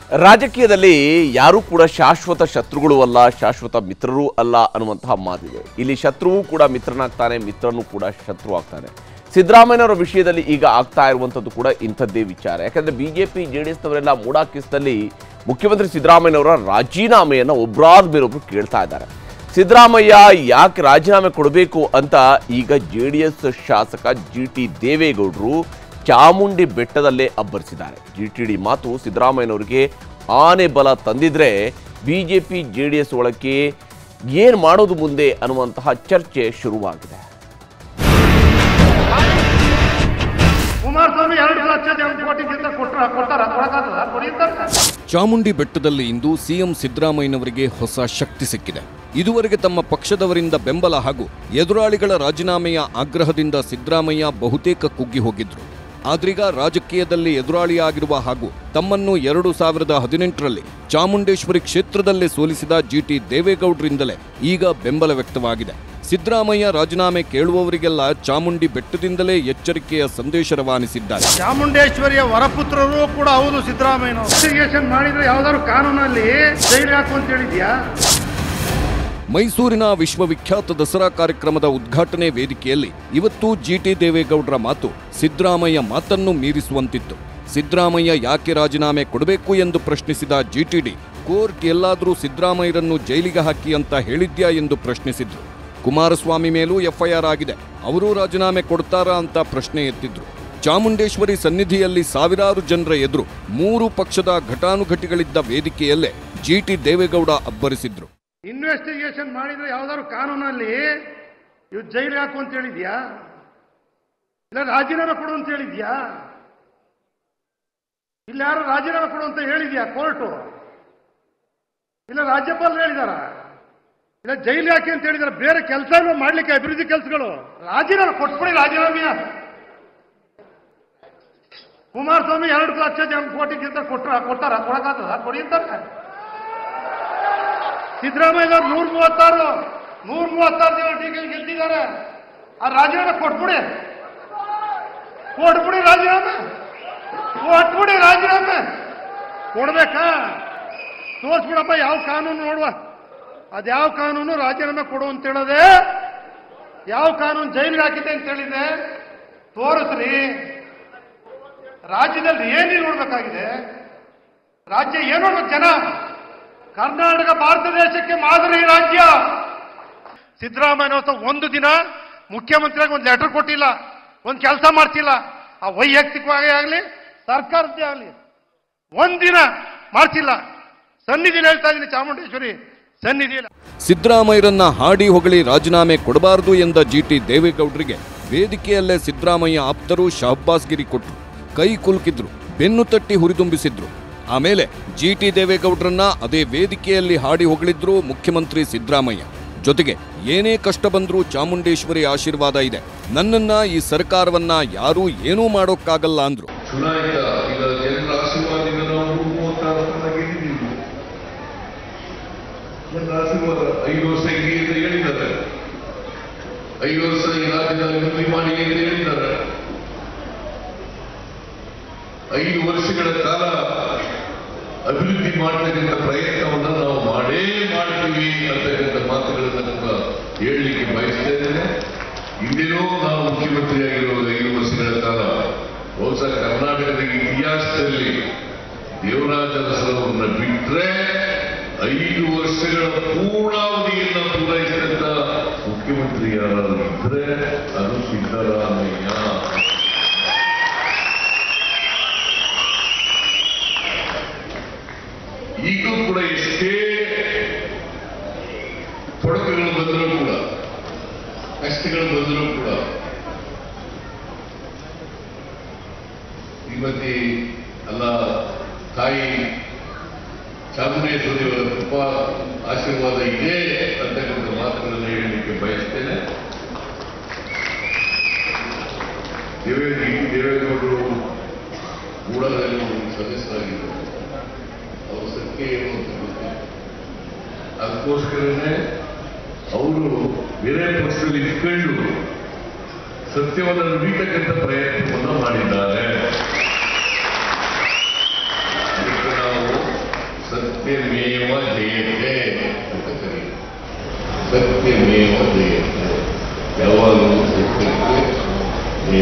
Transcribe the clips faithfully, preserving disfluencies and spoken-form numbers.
ರಾಜಕೀಯದಲ್ಲಿ ಯಾರೂ ಕೂಡ ಶಾಶ್ವತ ಶತ್ರುಗಳು ಅಲ್ಲ, ಶಾಶ್ವತ ಮಿತ್ರರು ಅಲ್ಲ ಅನ್ನುವಂತಹ ಮಾತಿದೆ. ಇಲ್ಲಿ ಶತ್ರುವು ಕೂಡ ಮಿತ್ರನಾಗ್ತಾನೆ, ಮಿತ್ರನೂ ಕೂಡ ಶತ್ರು ಆಗ್ತಾನೆ. ಸಿದ್ದರಾಮಯ್ಯನವರ ವಿಷಯದಲ್ಲಿ ಈಗ ಆಗ್ತಾ ಇರುವಂಥದ್ದು ಕೂಡ ಇಂಥದ್ದೇ ವಿಚಾರ. ಯಾಕಂದರೆ B J P J D ಎಸ್ನವರೆಲ್ಲ ಮೂಡಾಕಿಸ್ದಲ್ಲಿ ಮುಖ್ಯಮಂತ್ರಿ ಸಿದ್ದರಾಮಯ್ಯನವರ ರಾಜೀನಾಮೆಯನ್ನು ಒಬ್ಬರಾದ ಬೇರೊಬ್ಬರು ಕೇಳ್ತಾ ಇದ್ದಾರೆ. ಸಿದ್ದರಾಮಯ್ಯ ಯಾಕೆ ರಾಜೀನಾಮೆ ಕೊಡಬೇಕು ಅಂತ ಈಗ ಜೆ ಡಿ ಎಸ್ ಶಾಸಕ ಜಿ ಟಿ ದೇವೇಗೌಡರು ಚಾಮುಂಡಿ ಬೆಟ್ಟದಲ್ಲೇ ಅಬ್ಬರಿಸಿದ್ದಾರೆ. ಜಿ ಟಿ ಡಿ ಮಾತು ಸಿದ್ದರಾಮಯ್ಯನವರಿಗೆ ಆನೆ ಬಲ ತಂದಿದ್ರೆ ಬಿಜೆಪಿ ಜೆ ಡಿ ಎಸ್ ಒಳಕ್ಕೆ ಏನು ಮಾಡೋದು ಮುಂದೆ ಅನ್ನುವಂತಹ ಚರ್ಚೆ ಶುರುವಾಗಿದೆ. ಚಾಮುಂಡಿ ಬೆಟ್ಟದಲ್ಲಿ ಇಂದು ಸಿಎಂ ಸಿದ್ದರಾಮಯ್ಯನವರಿಗೆ ಹೊಸ ಶಕ್ತಿ ಸಿಕ್ಕಿದೆ. ಇದುವರೆಗೆ ತಮ್ಮ ಪಕ್ಷದವರಿಂದ ಬೆಂಬಲ ಹಾಗೂ ಎದುರಾಳಿಗಳ ರಾಜೀನಾಮೆಯ ಆಗ್ರಹದಿಂದ ಸಿದ್ದರಾಮಯ್ಯ ಬಹುತೇಕ ಕುಗ್ಗಿ ಹೋಗಿದ್ರು. ಆದ್ರೀಗ ರಾಜಕೀಯದಲ್ಲಿ ಎದುರಾಳಿಯಾಗಿರುವ ಹಾಗೂ ತಮ್ಮನ್ನು ಎರಡು ಸಾವಿರದ ಹದಿನೆಂಟರಲ್ಲಿ ಚಾಮುಂಡೇಶ್ವರಿ ಕ್ಷೇತ್ರದಲ್ಲೇ ಸೋಲಿಸಿದ ಜಿ ಟಿ ದೇವೇಗೌಡರಿಂದಲೇ ಈಗ ಬೆಂಬಲ ವ್ಯಕ್ತವಾಗಿದೆ. ಸಿದ್ದರಾಮಯ್ಯ ರಾಜೀನಾಮೆ ಕೇಳುವವರಿಗೆಲ್ಲ ಚಾಮುಂಡಿ ಬೆಟ್ಟದಿಂದಲೇ ಎಚ್ಚರಿಕೆಯ ಸಂದೇಶ ರವಾನಿಸಿದ್ದಾರೆ. ಚಾಮುಂಡೇಶ್ವರಿಯ ವರಪುತ್ರರು ಕೂಡ ಹೌದು ಸಿದ್ದರಾಮಯ್ಯ ಮಾಡಿದ್ರೆ ಯಾವ್ದಾದ್ರು ಕಾನೂನಲ್ಲಿ ಜೈಲು ಹಾಕು ಅಂತ ಹೇಳಿದ್ಯಾ? ಮೈಸೂರಿನ ವಿಶ್ವವಿಖ್ಯಾತ ದಸರಾ ಕಾರ್ಯಕ್ರಮದ ಉದ್ಘಾಟನೆ ವೇದಿಕೆಯಲ್ಲಿ ಇವತ್ತು ಜಿ ಟಿ ದೇವೇಗೌಡರ ಮಾತು ಸಿದ್ದರಾಮಯ್ಯ ಮಾತನ್ನು ಮೀರಿಸುವಂತಿತ್ತು. ಸಿದ್ದರಾಮಯ್ಯ ಯಾಕೆ ರಾಜೀನಾಮೆ ಕೊಡಬೇಕು ಎಂದು ಪ್ರಶ್ನಿಸಿದ ಜಿ ಟಿ ಡಿ, ಕೋರ್ಟ್ ಎಲ್ಲಾದರೂ ಸಿದ್ದರಾಮಯ್ಯರನ್ನು ಜೈಲಿಗೆ ಹಾಕಿ ಅಂತ ಹೇಳಿದ್ಯಾ ಎಂದು ಪ್ರಶ್ನಿಸಿದ್ರು. ಕುಮಾರಸ್ವಾಮಿ ಮೇಲೂ ಎಫ್ಐಆರ್ ಆಗಿದೆ, ಅವರೂ ರಾಜೀನಾಮೆ ಕೊಡ್ತಾರಾ ಅಂತ ಪ್ರಶ್ನೆ ಎತ್ತಿದ್ರು. ಚಾಮುಂಡೇಶ್ವರಿ ಸನ್ನಿಧಿಯಲ್ಲಿ ಸಾವಿರಾರು ಜನರ ಎದುರು ಮೂರು ಪಕ್ಷದ ಘಟಾನುಘಟಿಗಳಿದ್ದ ವೇದಿಕೆಯಲ್ಲೇ ಜಿ ಟಿ ದೇವೇಗೌಡ ಅಬ್ಬರಿಸಿದ್ರು. ಇನ್ವೆಸ್ಟಿಗೇಷನ್ ಮಾಡಿದ್ರೆ ಯಾವ್ದಾದ್ರು ಕಾನೂನಲ್ಲಿ ಇವ್ ಜೈಲು ಹಾಕು ಅಂತ ಹೇಳಿದ್ಯಾ? ಇಲ್ಲ ರಾಜೀನಾಮೆ ಕೊಡು ಅಂತ ಹೇಳಿದ್ಯಾ? ಇಲ್ಲ ಯಾರು ರಾಜೀನಾಮೆ ಕೊಡು ಅಂತ ಹೇಳಿದ್ಯಾ ಕೋರ್ಟು? ಇಲ್ಲ ರಾಜ್ಯಪಾಲರು ಹೇಳಿದಾರ? ಇಲ್ಲ ಜೈಲು ಹಾಕಿ ಅಂತ ಹೇಳಿದಾರ? ಬೇರೆ ಕೆಲಸ ಮಾಡ್ಲಿಕ್ಕೆ ಅಭಿವೃದ್ಧಿ ಕೆಲಸಗಳು ರಾಜೀನಾಮೆ ಕೊಟ್ಬಿಡಿ. ರಾಜೀನಾಮೆಯ ಕುಮಾರಸ್ವಾಮಿ ಎರಡು ಲಕ್ಷ ಜನ ಕೋಟಿಗಿಂತ ಕೊಟ್ಟ ಕೊಟ್ಟಾರ ಕೊಡಕಾತದ ಕೊಡಿ ಅಂತಾರೆ. ಸಿದ್ದರಾಮಯ್ಯ ನೂರ ಮೂವತ್ತಾರು ನೂರ ಮೂವತ್ತಾರು ಜನ ಟೀಕೆ ಗೆದ್ದಿದ್ದಾರೆ. ಆ ರಾಜೀನಾಮೆ ಕೊಟ್ಬಿಡಿ, ಕೊಟ್ಬಿಡಿ ರಾಜೀನಾಮೆ, ಕೊಟ್ಬಿಡಿ ರಾಜೀನಾಮೆ ಕೊಡ್ಬೇಕಾ? ತೋರಿಸ್ಬಿಡಪ್ಪ ಯಾವ ಕಾನೂನು ನೋಡುವ, ಅದ್ಯಾವ ಕಾನೂನು ರಾಜೀನಾಮೆ ಕೊಡು ಅಂತ ಹೇಳದೆ, ಯಾವ ಕಾನೂನು ಜೈಲಿಗೆ ಹಾಕಿದೆ ಅಂತ ಹೇಳಿದೆ ತೋರಿಸ್ರಿ. ರಾಜ್ಯದಲ್ಲಿ ಏನು ನೋಡ್ಬೇಕಾಗಿದೆ? ರಾಜ್ಯ ಏನು ನೋಡ್ಬೇಕು ಜನ? ಕರ್ನಾಟಕ ಭಾರತ ದೇಶಕ್ಕೆ ಮಾದರಿ ರಾಜ್ಯ. ಸಿದ್ದರಾಮಯ್ಯ ಒಂದು ದಿನ ಮುಖ್ಯಮಂತ್ರಿಯಾಗಿ ಒಂದು ಲೆಟರ್ ಕೊಟ್ಟಿಲ್ಲ, ಒಂದು ಕೆಲಸ ಮಾಡ್ತಿಲ್ಲ. ಆ ವೈಯಕ್ತಿಕವಾಗಿ ಆಗಲಿ ಸರ್ಕಾರದ್ದೇ ಆಗಲಿ ಒಂದಿನ ಮಾಡ್ತಿಲ್ಲ. ಸನ್ನಿಧಿಯಲ್ಲಿ ಹೇಳ್ತಾ ಇದ್ದೀನಿ, ಚಾಮುಂಡೇಶ್ವರಿ ಸನ್ನಿಧಿಯಲ್ಲಿ ಸಿದ್ದರಾಮಯ್ಯರನ್ನ ಹಾಡಿ ಹೊಗಳಿ ರಾಜೀನಾಮೆ ಕೊಡಬಾರದು ಎಂದ ಜಿ ಟಿ ದೇವೇಗೌಡರಿಗೆ ವೇದಿಕೆಯಲ್ಲೇ ಸಿದ್ದರಾಮಯ್ಯ ಆಪ್ತರು ಶಹಬ್ಬಾಸ್ಗಿರಿ ಕೊಟ್ಟರು, ಕೈ ಕುಲುಕಿದ್ರು, ಬೆನ್ನು ತಟ್ಟಿ ಹುರಿದುಂಬಿಸಿದ್ರು. ಆಮೇಲೆ ಜಿ ಟಿ ದೇವೇಗೌಡರನ್ನ ಅದೇ ವೇದಿಕೆಯಲ್ಲಿ ಹಾಡಿ ಹೊಗಳಿದ್ರು ಮುಖ್ಯಮಂತ್ರಿ ಸಿದ್ದರಾಮಯ್ಯ. ಜೊತೆಗೆ ಏನೇ ಕಷ್ಟ ಬಂದ್ರೂ ಚಾಮುಂಡೇಶ್ವರಿ ಆಶೀರ್ವಾದ ಇದೆ, ನನ್ನನ್ನ ಈ ಸರ್ಕಾರವನ್ನ ಯಾರೂ ಏನೂ ಮಾಡೋಕ್ಕಾಗಲ್ಲ ಅಂದ್ರು. ಐದು ವರ್ಷಗಳ ಕಾಲ ಅಭಿವೃದ್ಧಿ ಮಾಡತಕ್ಕಂಥ ಪ್ರಯತ್ನವನ್ನು ನಾವು ಮಾಡೇ ಮಾಡ್ತೀವಿ ಅಂತಕ್ಕಂಥ ಮಾತುಗಳನ್ನು ಕೂಡ ಹೇಳಲಿಕ್ಕೆ ಬಯಸ್ತಾ ಇದ್ದೇನೆ. ಹಿಂದಿನೂ ನಾವು ಮುಖ್ಯಮಂತ್ರಿಯಾಗಿರುವಾಗ ಐದು ವರ್ಷಗಳ ಕಾಲ ಬಹುಶಃ ಕರ್ನಾಟಕದ ಇತಿಹಾಸದಲ್ಲಿ ದೇವರಾಜ ಅರಸರವರನ್ನ ಬಿಟ್ಟರೆ ಐದು ವರ್ಷಗಳ ಪೂರ್ಣಾವಧಿಯನ್ನು ಪೂರೈಸಿದಂಥ ಮುಖ್ಯಮಂತ್ರಿ ಯಾರಾದರೂ ಇದ್ರೆ ಅದು ಸಿದ್ದರಾಮಯ್ಯ. ಈಗಲೂ ಕೂಡ ಎಷ್ಟೇ ತೊಡಕುಗಳು ಬಂದರೂ ಕೂಡ, ಕಷ್ಟಗಳು ಬಂದರೂ ಕೂಡ ಶ್ರೀಮತಿ ಅಲ್ಲ ತಾಯಿ ಚಾಮುಂಡೇಶ್ವರಿಯವರ ಕೃಪಾ ಆಶೀರ್ವಾದ ಇದೆ ಅಂತಕ್ಕಂಥ ಮಾತುಗಳನ್ನು ಹೇಳಲಿಕ್ಕೆ ಬಯಸ್ತೇನೆ. ದೇವೇ ದೇವೇಗೌಡರು ಮೂಡಲಲ್ಲಿ ಸದಸ್ಯರಾಗಿದ್ದರು. ಅವರ ಸತ್ಯ ಏನು ಅಂತ ಗೊತ್ತಿಲ್ಲ. ಅದಕ್ಕೋಸ್ಕರನೇ ಅವರು ಬೇರೆ ಪಕ್ಷದಲ್ಲಿ ಇಟ್ಕೊಂಡು ಸತ್ಯವನ್ನು ನುಡಿತಕ್ಕಂಥ ಪ್ರಯತ್ನವನ್ನು ಮಾಡಿದ್ದಾರೆ. ಅದಕ್ಕೆ ನಾವು ಸತ್ಯಮೇವ ಜಯತೆ ಅಂತ ಕರೀತಾರೆ. ಸತ್ಯಮೇವ ಜಯತೆ, ಯಾವಾಗಲೂ ಸತ್ಯಕ್ಕೆ ಜಯ.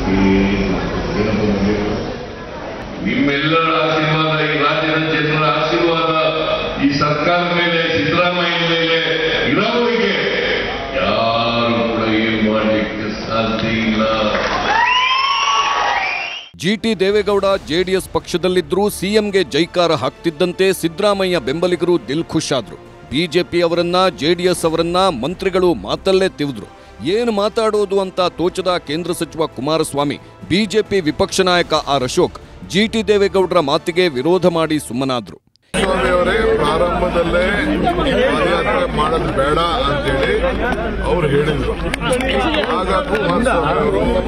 ನಿಮ್ಮೆಲ್ಲರ ಆಶೀರ್ವಾದ, ಈ ರಾಜ್ಯದ ಜನರ ಆಶೀರ್ವಾದ ಈ ಸರ್ಕಾರದ ಮೇಲೆ, ಸಿದ್ದರಾಮಯ್ಯ ಮೇಲೆ ಇರೋರಿಗೆ ಯಾರು ಕೂಡ ಏನು ಮಾಡಲಿಕ್ಕೆ ಸಾಧ್ಯ ಇಲ್ಲ. ಜಿಟಿ ದೇವೇಗೌಡ ಜೆಡಿಎಸ್ ಪಕ್ಷದಲ್ಲಿದ್ದರೂ ಸಿಎಂಗೆ ಜೈಕಾರ ಹಾಕ್ತಿದ್ದಂತೆ ಸಿದ್ದರಾಮಯ್ಯ ಬೆಂಬಲಿಗರು ದಿಲ್ ಖುಷ್ ಆದ್ರು. ಬಿಜೆಪಿ ಅವರನ್ನ, ಜೆಡಿಎಸ್ ಅವರನ್ನ ಮಂತ್ರಿಗಳು ಮಾತಲ್ಲೇ ತಿವಿದ್ರು. ಏನು ಮಾತಾಡೋದು ಅಂತ ತೋಚದ ಕೇಂದ್ರ ಸಚಿವ ಕುಮಾರಸ್ವಾಮಿ, ಬಿಜೆಪಿ ವಿಪಕ್ಷ ನಾಯಕ ಆರ್ ಅಶೋಕ್ ಜಿಟಿ ದೇವೇಗೌಡರ ಮಾತಿಗೆ ವಿರೋಧ ಮಾಡಿ ಸುಮ್ಮನಾದ್ರು. ಅವರೇ ಪ್ರಾರಂಭದಲ್ಲೇ ಪಾದಯಾತ್ರೆ ಮಾಡೋದು ಬೇಡ ಅಂತೇಳಿ ಅವ್ರು ಹೇಳಿದ್ರು. ಆಗ ಕುಮಾರಸ್ವಾಮಿ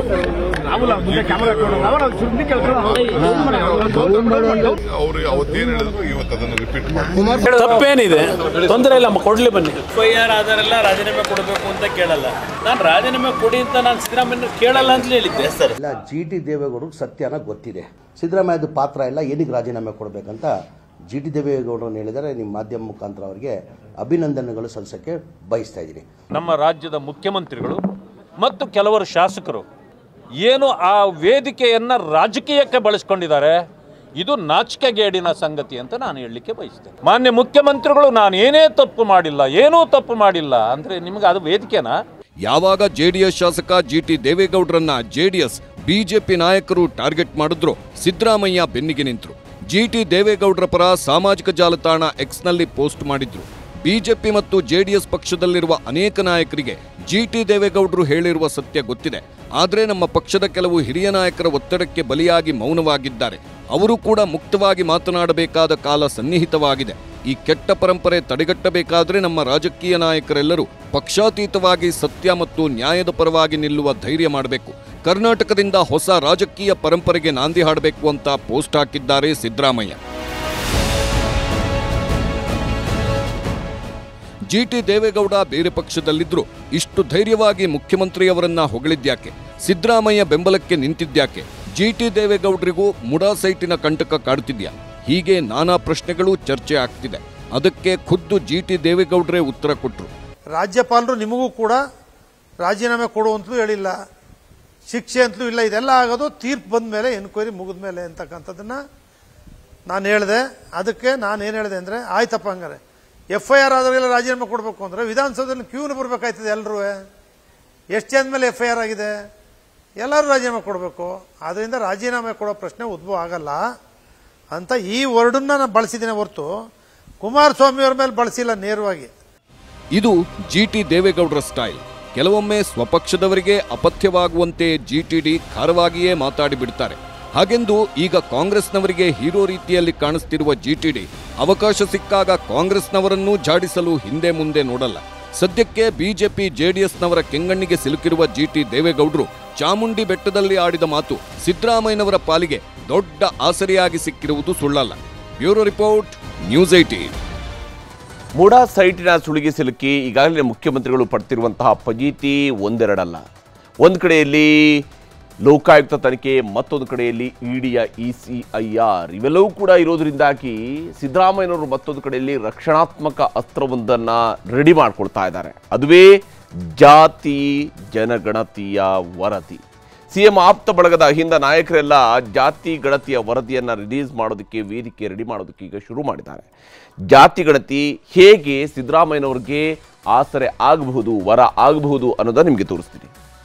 ಅವರು ಅವತ್ತೇನು ಹೇಳಿದ್ರು ಇವತ್ತು ಅದನ್ನು ರಿಪೀಟ್ ಮಾಡಿ. ತಪ್ಪೇನಿದೆ, ತೊಂದರೆ ಇಲ್ಲ, ಕೊಡ್ಲಿ ಬನ್ನಿ. ಎಫ್ ಐ ಆರ್ ಆಧಾರೆಲ್ಲ ರಾಜೀನಾಮೆ ಕೊಡಬೇಕು ಅಂತ ಕೇಳಲ್ಲ. ನಾನು ರಾಜೀನಾಮೆ ಕೊಡಿ ಅಂತ ನಾನು ಸಿದ್ದರಾಮಯ್ಯ ಕೇಳಲ್ಲ ಅಂತ ಹೇಳಿದ್ದೆ ಸರ್. ಇಲ್ಲ, ಜಿ ಟಿ ದೇವೇಗೌಡರಿಗೆ ಸತ್ಯನ ಗೊತ್ತಿದೆ. ಸಿದ್ದರಾಮಯ್ಯದ ಪಾತ್ರ ಇಲ್ಲ, ಏನಕ್ಕೆ ರಾಜೀನಾಮೆ ಕೊಡಬೇಕಂತ ಜಿ ಟಿ ದೇವೇಗೌಡರನ್ನು ಹೇಳಿದರೆ ನಿಮ್ಮ ಮಾಧ್ಯಮ ಮುಖಾಂತರ ಅವರಿಗೆ ಅಭಿನಂದನೆಗಳು ಸಲ್ಲಿಸಕ್ಕೆ ಬಯಸ್ತಾ ಇದ್ದೀನಿ. ನಮ್ಮ ರಾಜ್ಯದ ಮುಖ್ಯಮಂತ್ರಿಗಳು ಮತ್ತು ಕೆಲವರು ಶಾಸಕರು ಏನು ಆ ವೇದಿಕೆಯನ್ನು ರಾಜಕೀಯಕ್ಕೆ ಬಳಸ್ಕೊಂಡಿದ್ದಾರೆ, ಇದು ನಾಚಿಕೆಗೇಡಿನ ಸಂಗತಿ ಅಂತ ನಾನು ಹೇಳಲಿಕ್ಕೆ ಬಯಸ್ತೇನೆ. ಮಾನ್ಯ ಮುಖ್ಯಮಂತ್ರಿಗಳು ನಾನು ಏನೇ ತಪ್ಪು ಮಾಡಿಲ್ಲ, ಏನೂ ತಪ್ಪು ಮಾಡಿಲ್ಲ ಅಂದರೆ ನಿಮಗೆ ಅದು ವೇದಿಕೆನಾ? ಯಾವಾಗ ಜೆಡಿಎಸ್ ಶಾಸಕ ಜಿಟಿ ದೇವೇಗೌಡರನ್ನ ಜೆಡಿಎಸ್ ಬಿಜೆಪಿ ನಾಯಕರು ಟಾರ್ಗೆಟ್ ಮಾಡಿದ್ರು, ಸಿದ್ದರಾಮಯ್ಯ ಬೆನ್ನಿಗೆ ನಿಂತರು. ಜಿಟಿ ದೇವೇಗೌಡರ ಪರ ಸಾಮಾಜಿಕ ಜಾಲತಾಣ ಎಕ್ಸ್ನಲ್ಲಿ ಪೋಸ್ಟ್ ಮಾಡಿದ್ರು. ಬಿಜೆಪಿ ಮತ್ತು ಜೆಡಿಎಸ್ ಪಕ್ಷದಲ್ಲಿರುವ ಅನೇಕ ನಾಯಕರಿಗೆ ಜಿಟಿ ದೇವೇಗೌಡರು ಹೇಳಿರುವ ಸತ್ಯ ಗೊತ್ತಿದೆ. ಆದರೆ ನಮ್ಮ ಪಕ್ಷದ ಕೆಲವು ಹಿರಿಯ ನಾಯಕರ ಒತ್ತಡಕ್ಕೆ ಬಲಿಯಾಗಿ ಮೌನವಾಗಿದ್ದಾರೆ. ಅವರು ಕೂಡ ಮುಕ್ತವಾಗಿ ಮಾತನಾಡಬೇಕಾದ ಕಾಲ ಸನ್ನಿಹಿತವಾಗಿದೆ. ಈ ಕೆಟ್ಟ ಪರಂಪರೆ ತಡೆಗಟ್ಟಬೇಕಾದರೆ ನಮ್ಮ ರಾಜಕೀಯ ನಾಯಕರೆಲ್ಲರೂ ಪಕ್ಷಾತೀತವಾಗಿ ಸತ್ಯ ಮತ್ತು ನ್ಯಾಯದ ಪರವಾಗಿ ನಿಲ್ಲುವ ಧೈರ್ಯ ಮಾಡಬೇಕು. ಕರ್ನಾಟಕದಿಂದ ಹೊಸ ರಾಜಕೀಯ ಪರಂಪರೆಗೆ ನಾಂದಿ ಹಾಡಬೇಕು ಅಂತ ಪೋಸ್ಟ್ ಹಾಕಿದ್ದಾರೆ ಸಿದ್ದರಾಮಯ್ಯ. ಜಿಟಿ ದೇವೇಗೌಡ ಬೇರೆ ಪಕ್ಷದಲ್ಲಿದ್ದರೂ ಇಷ್ಟು ಧೈರ್ಯವಾಗಿ ಮುಖ್ಯಮಂತ್ರಿಯವರನ್ನ ಹೊಗಳಿದ್ಯಾಕೆ? ಸಿದ್ದರಾಮಯ್ಯ ಬೆಂಬಲಕ್ಕೆ ನಿಂತಿದ್ಯಾಕೆ? ಜಿಟಿ ದೇವೇಗೌಡರಿಗೂ ಮುಡಾ ಸೈಟಿನ ಕಂಟಕ ಕಾಡುತ್ತಿದ್ಯಾ? ಹೀಗೆ ನಾನಾ ಪ್ರಶ್ನೆಗಳು ಚರ್ಚೆ ಆಗ್ತಿದೆ. ಅದಕ್ಕೆ ಖುದ್ದು ಜಿಟಿ ದೇವೇಗೌಡರೇ ಉತ್ತರ ಕೊಟ್ಟರು. ರಾಜ್ಯಪಾಲರು ನಿಮಗೂ ಕೂಡ ರಾಜೀನಾಮೆ ಕೊಡುವಂತಲೂ ಹೇಳಿಲ್ಲ, ಶಿಕ್ಷೆ ಅಂತಲೂ ಇಲ್ಲ. ಇದೆಲ್ಲ ಆಗೋದು ತೀರ್ಪು ಬಂದ ಮೇಲೆ, ಎನ್ಕ್ವೈರಿ ಮುಗಿದ ಮೇಲೆ ಅಂತಕ್ಕಂಥದ್ದನ್ನ ನಾನು ಹೇಳಿದೆ. ಅದಕ್ಕೆ ನಾನು ಏನು ಹೇಳಿದೆ ಅಂದರೆ, ಆಯ್ತಪ್ಪ ಹಂಗಾರೆ ಎಫ್ ಐ ಆರ್ ಆದವರೆಲ್ಲ ರಾಜೀನಾಮೆ ಕೊಡಬೇಕು ಅಂದರೆ ವಿಧಾನಸೌಧದಲ್ಲಿ ಕ್ಯೂನ ಬರಬೇಕಾಯ್ತದೆ. ಎಲ್ಲರೂ ಎಷ್ಟು ಜನ ಮೇಲೆ ಎಫ್ ಐ ಆರ್ ಆಗಿದೆ, ಎಲ್ಲರೂ ರಾಜೀನಾಮೆ ಕೊಡಬೇಕು. ಆದ್ದರಿಂದ ರಾಜೀನಾಮೆ ಕೊಡೋ ಪ್ರಶ್ನೆ ಉದ್ಭವ ಆಗಲ್ಲ ಅಂತ ಈ ವರ್ಡನ್ನ ನಾನು ಬಳಸಿದ್ದೀನಿ ಹೊರತು ಕುಮಾರಸ್ವಾಮಿ ಅವರ ಮೇಲೆ ಬಳಸಿಲ್ಲ ನೇರವಾಗಿ. ಇದು ಜಿಟಿ ದೇವೇಗೌಡರ ಸ್ಟೈಲ್. ಕೆಲವೊಮ್ಮೆ ಸ್ವಪಕ್ಷದವರಿಗೆ ಅಪಥ್ಯವಾಗುವಂತೆ ಜಿಟಿಡಿ ಖಾರವಾಗಿಯೇ ಮಾತಾಡಿ ಬಿಡ್ತಾರೆ. ಹಾಗೆಂದು ಈಗ ಕಾಂಗ್ರೆಸ್ನವರಿಗೆ ಹೀರೋ ರೀತಿಯಲ್ಲಿ ಕಾಣಿಸ್ತಿರುವ ಜಿಟಿಡಿ ಅವಕಾಶ ಸಿಕ್ಕಾಗ ಕಾಂಗ್ರೆಸ್ನವರನ್ನೂ ಜಾಡಿಸಲು ಹಿಂದೆ ಮುಂದೆ ನೋಡಲ್ಲ. ಸದ್ಯಕ್ಕೆ ಬಿಜೆಪಿ ಜೆಡಿಎಸ್ನವರ ಕೆಂಗಣ್ಣಿಗೆ ಸಿಲುಕಿರುವ ಜಿಟಿ ದೇವೇಗೌಡರು ಚಾಮುಂಡಿ ಬೆಟ್ಟದಲ್ಲಿ ಆಡಿದ ಮಾತು ಸಿದ್ದರಾಮಯ್ಯನವರ ಪಾಲಿಗೆ ದೊಡ್ಡ ಆಸರೆಯಾಗಿ ಸಿಕ್ಕಿರುವುದು ಸುಳ್ಳಲ್ಲ. Bureau report, news eighteen. MUDA ಸೈಟಿನ ಸುಳಿಗೆ ಸಿಲುಕಿ ಈಗಾಗಲೇ ಮುಖ್ಯಮಂತ್ರಿಗಳು ಪಡ್ತಿರುವಂತಹ ಫಜೀತಿ ಒಂದೆರಡಲ್ಲ. ಒಂದು ಕಡೆಯಲ್ಲಿ ಲೋಕಾಯುಕ್ತ ತನಿಖೆ, ಮತ್ತೊಂದು ಕಡೆಯಲ್ಲಿ ಇಡಿಯ ಇ ಸಿ ಐ ಆರ್, ಇವೆಲ್ಲವೂ ಕೂಡ ಇರೋದ್ರಿಂದಾಗಿ ಸಿದ್ದರಾಮಯ್ಯನವರು ಮತ್ತೊಂದು ಕಡೆಯಲ್ಲಿ ರಕ್ಷಣಾತ್ಮಕ ಅಸ್ತ್ರವೊಂದನ್ನು ರೆಡಿ ಮಾಡಿಕೊಳ್ತಾ ಇದ್ದಾರೆ. ಅದುವೇ ಜಾತಿ ಜನಗಣತಿಯ ವರದಿ. ಸಿ ಎಂ ಆಪ್ತ ಬಳಗದ ಹಿಂದ ನಾಯಕರೆಲ್ಲ ಜಾತಿ ಗಣತಿಯ ವರದಿಯನ್ನು ರಿಲೀಸ್ ಮಾಡೋದಕ್ಕೆ, ವೇದಿಕೆ ರೆಡಿ ಮಾಡೋದಕ್ಕೆ ಈಗ ಶುರು ಮಾಡಿದ್ದಾರೆ. ಜಾತಿ ಗಣತಿ ಹೇಗೆ ಸಿದ್ದರಾಮಯ್ಯನವ್ರಿಗೆ ಆಸರೆ ಆಗಬಹುದು, ವರ ಆಗಬಹುದು ಅನ್ನೋದನ್ನ ನಿಮಗೆ ತೋರಿಸ್ತೀನಿ.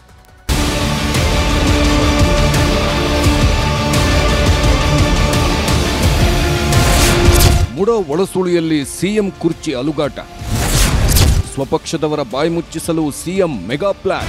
ಮುಡಾ ಒಳಸುಳಿಯಲ್ಲಿ ಸಿಎಂ ಕುರ್ಚಿ ಅಲುಗಾಟ, ಸ್ವಪಕ್ಷದವರ ಬಾಯಿ ಮುಚ್ಚಿಸಲು ಸಿಎಂ ಮೆಗಾ ಪ್ಲಾನ್.